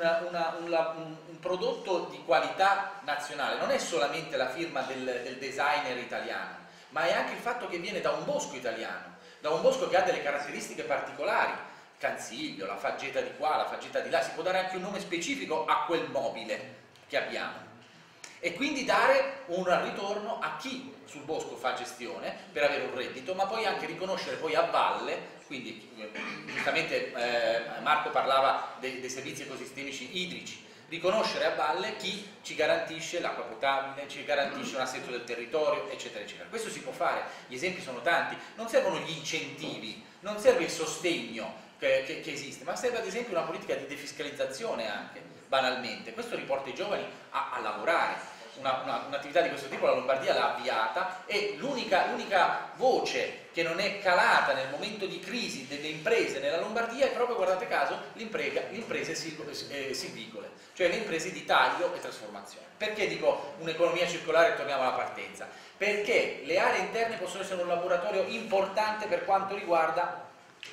un prodotto di qualità nazionale non è solamente la firma del designer italiano, ma è anche il fatto che viene da un bosco italiano, da un bosco che ha delle caratteristiche particolari, Canziglio, la faggeta di qua, la faggeta di là, si può dare anche un nome specifico a quel mobile che abbiamo. E quindi dare un ritorno a chi sul bosco fa gestione per avere un reddito, ma poi anche riconoscere poi a valle, quindi giustamente Marco parlava dei servizi ecosistemici idrici, riconoscere a valle chi ci garantisce l'acqua potabile, ci garantisce un assetto del territorio, eccetera, eccetera. Questo si può fare, gli esempi sono tanti, non servono gli incentivi, non serve il sostegno che esiste, ma serve ad esempio una politica di defiscalizzazione anche, banalmente. Questo riporta i giovani a lavorare. Un'attività di questo tipo la Lombardia l'ha avviata e l'unica voce che non è calata nel momento di crisi delle imprese nella Lombardia è proprio, guardate caso, le imprese silvicole, cioè le imprese di taglio e trasformazione. Perché dico un'economia circolare e torniamo alla partenza? Perché le aree interne possono essere un laboratorio importante per quanto riguarda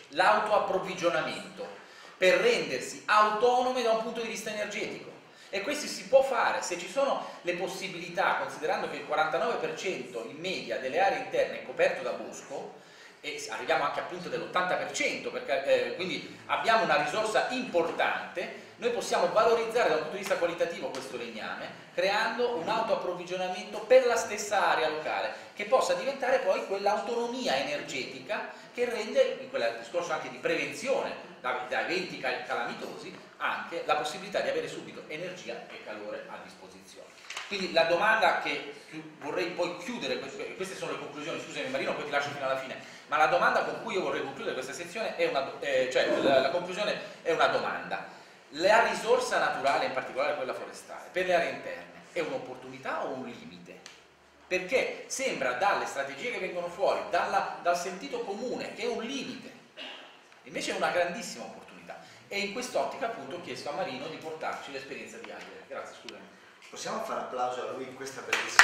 l'autoapprovvigionamento, per rendersi autonome da un punto di vista energetico. E questo si può fare se ci sono le possibilità, considerando che il 49% in media delle aree interne è coperto da bosco, e arriviamo anche appunto dell'80%, perché quindi abbiamo una risorsa importante. Noi possiamo valorizzare da un punto di vista qualitativo questo legname, creando un autoapprovvigionamento per la stessa area locale, che possa diventare poi quell'autonomia energetica che rende, in quel discorso anche di prevenzione da eventi calamitosi, anche la possibilità di avere subito energia e calore a disposizione. Quindi la domanda che vorrei poi chiudere, queste sono le conclusioni, scusami Marino, poi ti lascio fino alla fine, ma la domanda con cui io vorrei concludere questa sezione è la conclusione è una domanda. La risorsa naturale, in particolare quella forestale, per le aree interne, è un'opportunità o un limite? Perché sembra dalle strategie che vengono fuori, dal sentito comune, che è un limite, invece è una grandissima opportunità. E in quest'ottica appunto ho chiesto a Marino di portarci l'esperienza di Agile. Grazie, scusami. Possiamo fare applauso a lui in questa bellissima.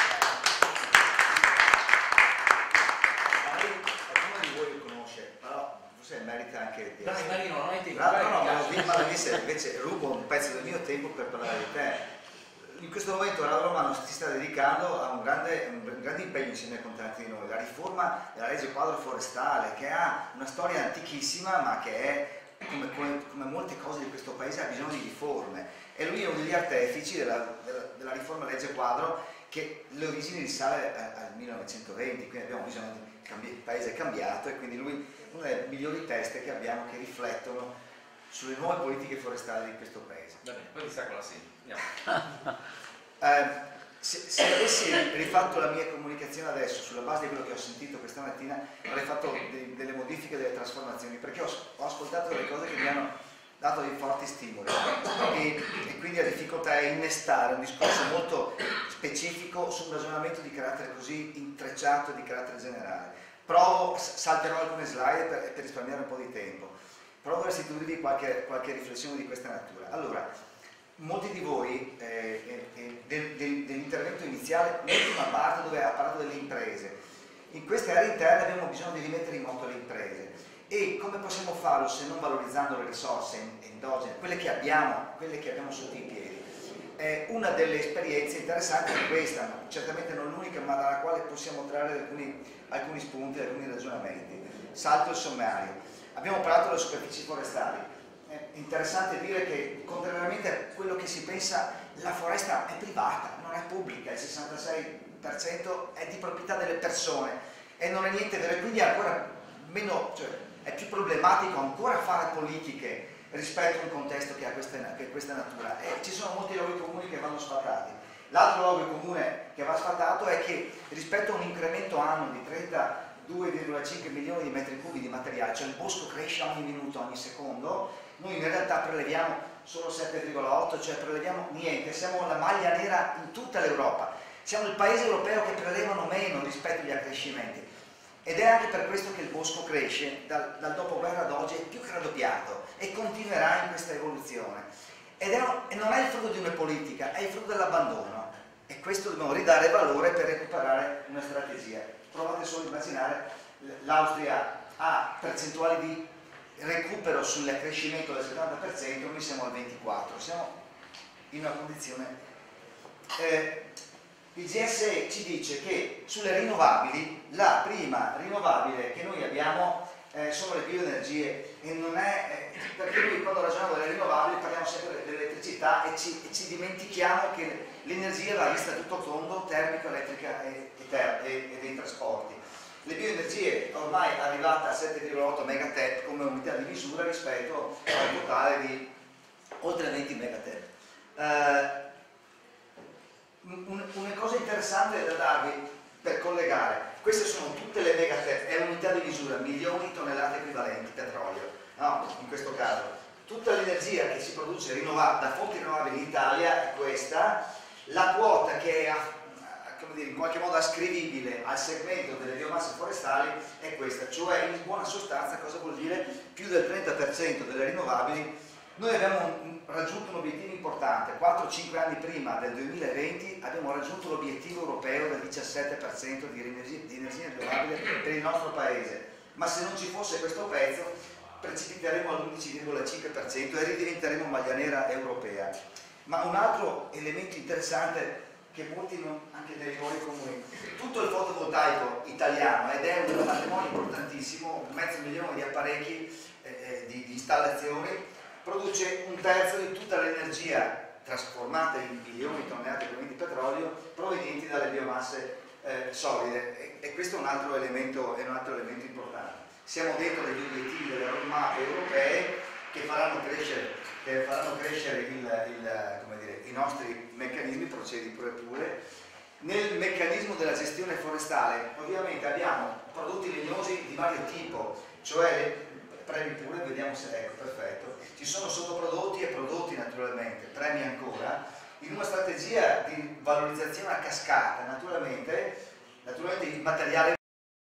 Qualcuno di voi lo conosce, però forse merita anche di Dai Marino, non hai tempo. ma invece rubo un pezzo del mio tempo per parlare di te. In questo momento la Romano si sta dedicando a un grande impegno insieme con tanti di noi, la riforma della legge quadro forestale, che ha una storia antichissima ma che è, come molte cose di questo paese, ha bisogno di riforme, e lui è uno degli artefici della riforma della legge quadro, che le origini risale al 1920, quindi abbiamo bisogno di il paese è cambiato, e quindi lui è una delle migliori teste che abbiamo, che riflettono sulle nuove politiche forestali di questo paese. Va bene, poi ti sa con la segna. Se avessi rifatto la mia comunicazione adesso sulla base di quello che ho sentito questa mattina, avrei fatto delle modifiche, delle trasformazioni, perché ho ascoltato delle cose che mi hanno dato dei forti stimoli, e quindi la difficoltà è innestare un discorso molto specifico su un ragionamento di carattere così intrecciato e di carattere generale. Salterò alcune slide per risparmiare un po' di tempo. Provo a restituirvi qualche riflessione di questa natura. Allora, molti di voi dell'intervento iniziale, l'ultima parte dove ha parlato delle imprese, in queste aree interne abbiamo bisogno di rimettere in moto le imprese, E come possiamo farlo se non valorizzando le risorse endogene, quelle che abbiamo sotto i piedi? Una delle esperienze interessanti è questa, certamente non l'unica, ma dalla quale possiamo trarre alcuni spunti, alcuni ragionamenti. Salto il sommario. Abbiamo parlato delle superfici forestali. È interessante dire che, contrariamente a quello che si pensa, la foresta è privata, non è pubblica, il 66% è di proprietà delle persone e non è niente vero, e quindi è ancora meno, cioè, è più problematico ancora fare politiche rispetto a un contesto che ha questa natura, e ci sono molti luoghi comuni che vanno sfatati. L'altro luogo comune che va sfatato è che rispetto a un incremento annuo di 32,5 milioni di metri cubi di materiale, cioè il bosco cresce ogni minuto, ogni secondo, noi in realtà preleviamo solo 7,8, cioè preleviamo niente, siamo la maglia nera in tutta l'Europa, siamo il paese europeo che prelevano meno rispetto agli accrescimenti. Ed è anche per questo che il bosco cresce dal dopoguerra ad oggi, è più che raddoppiato e continuerà in questa evoluzione. E non è il frutto di una politica, è il frutto dell'abbandono. E questo dobbiamo ridare valore per recuperare una strategia. Provate solo a immaginare, l'Austria ha percentuali di recupero sull'accrescimento del 70%, noi siamo al 24%, siamo in una condizione... Il GSE ci dice che sulle rinnovabili, la prima rinnovabile che noi abbiamo sono le bioenergie, e non è perché noi quando ragioniamo delle rinnovabili parliamo sempre dell'elettricità e ci dimentichiamo che l'energia va vista a tutto tondo, termica, elettrica e dei trasporti. Le bioenergie ormai arrivate a 7,8 megaTEP come unità di misura rispetto al totale di oltre 20 megaTEP. Una cosa interessante da darvi per collegare, queste sono tutte le megaTEP, è un'unità di misura, milioni di tonnellate equivalenti petrolio, no? In questo caso tutta l'energia che si produce da fonti rinnovabili in Italia è questa, la quota che è come dire, in qualche modo ascrivibile al segmento delle biomasse forestali è questa, cioè in buona sostanza cosa vuol dire? Più del 30% delle rinnovabili. Noi abbiamo raggiunto un obiettivo importante, 4-5 anni prima del 2020 abbiamo raggiunto l'obiettivo europeo del 17% di energia rinnovabile per il nostro paese, ma se non ci fosse questo pezzo precipiteremo all'11,5% e ridiventeremo maglia nera europea. Ma un altro elemento interessante che molti anche nei luoghi comuni, tutto il fotovoltaico italiano, ed è un patrimonio importantissimo, 500.000 di apparecchi di installazioni, produce un terzo di tutta l'energia trasformata in bilioni di tonnellate di petrolio provenienti dalle biomasse solide, e questo è un altro elemento importante. Siamo dentro degli obiettivi delle roadmap europee che faranno crescere i nostri meccanismi, procedi pure. Nel meccanismo della gestione forestale ovviamente abbiamo prodotti legnosi di vario tipo, cioè premi pure, vediamo se ecco, perfetto. Ci sono sottoprodotti e prodotti naturalmente, premi ancora, in una strategia di valorizzazione a cascata, naturalmente il materiale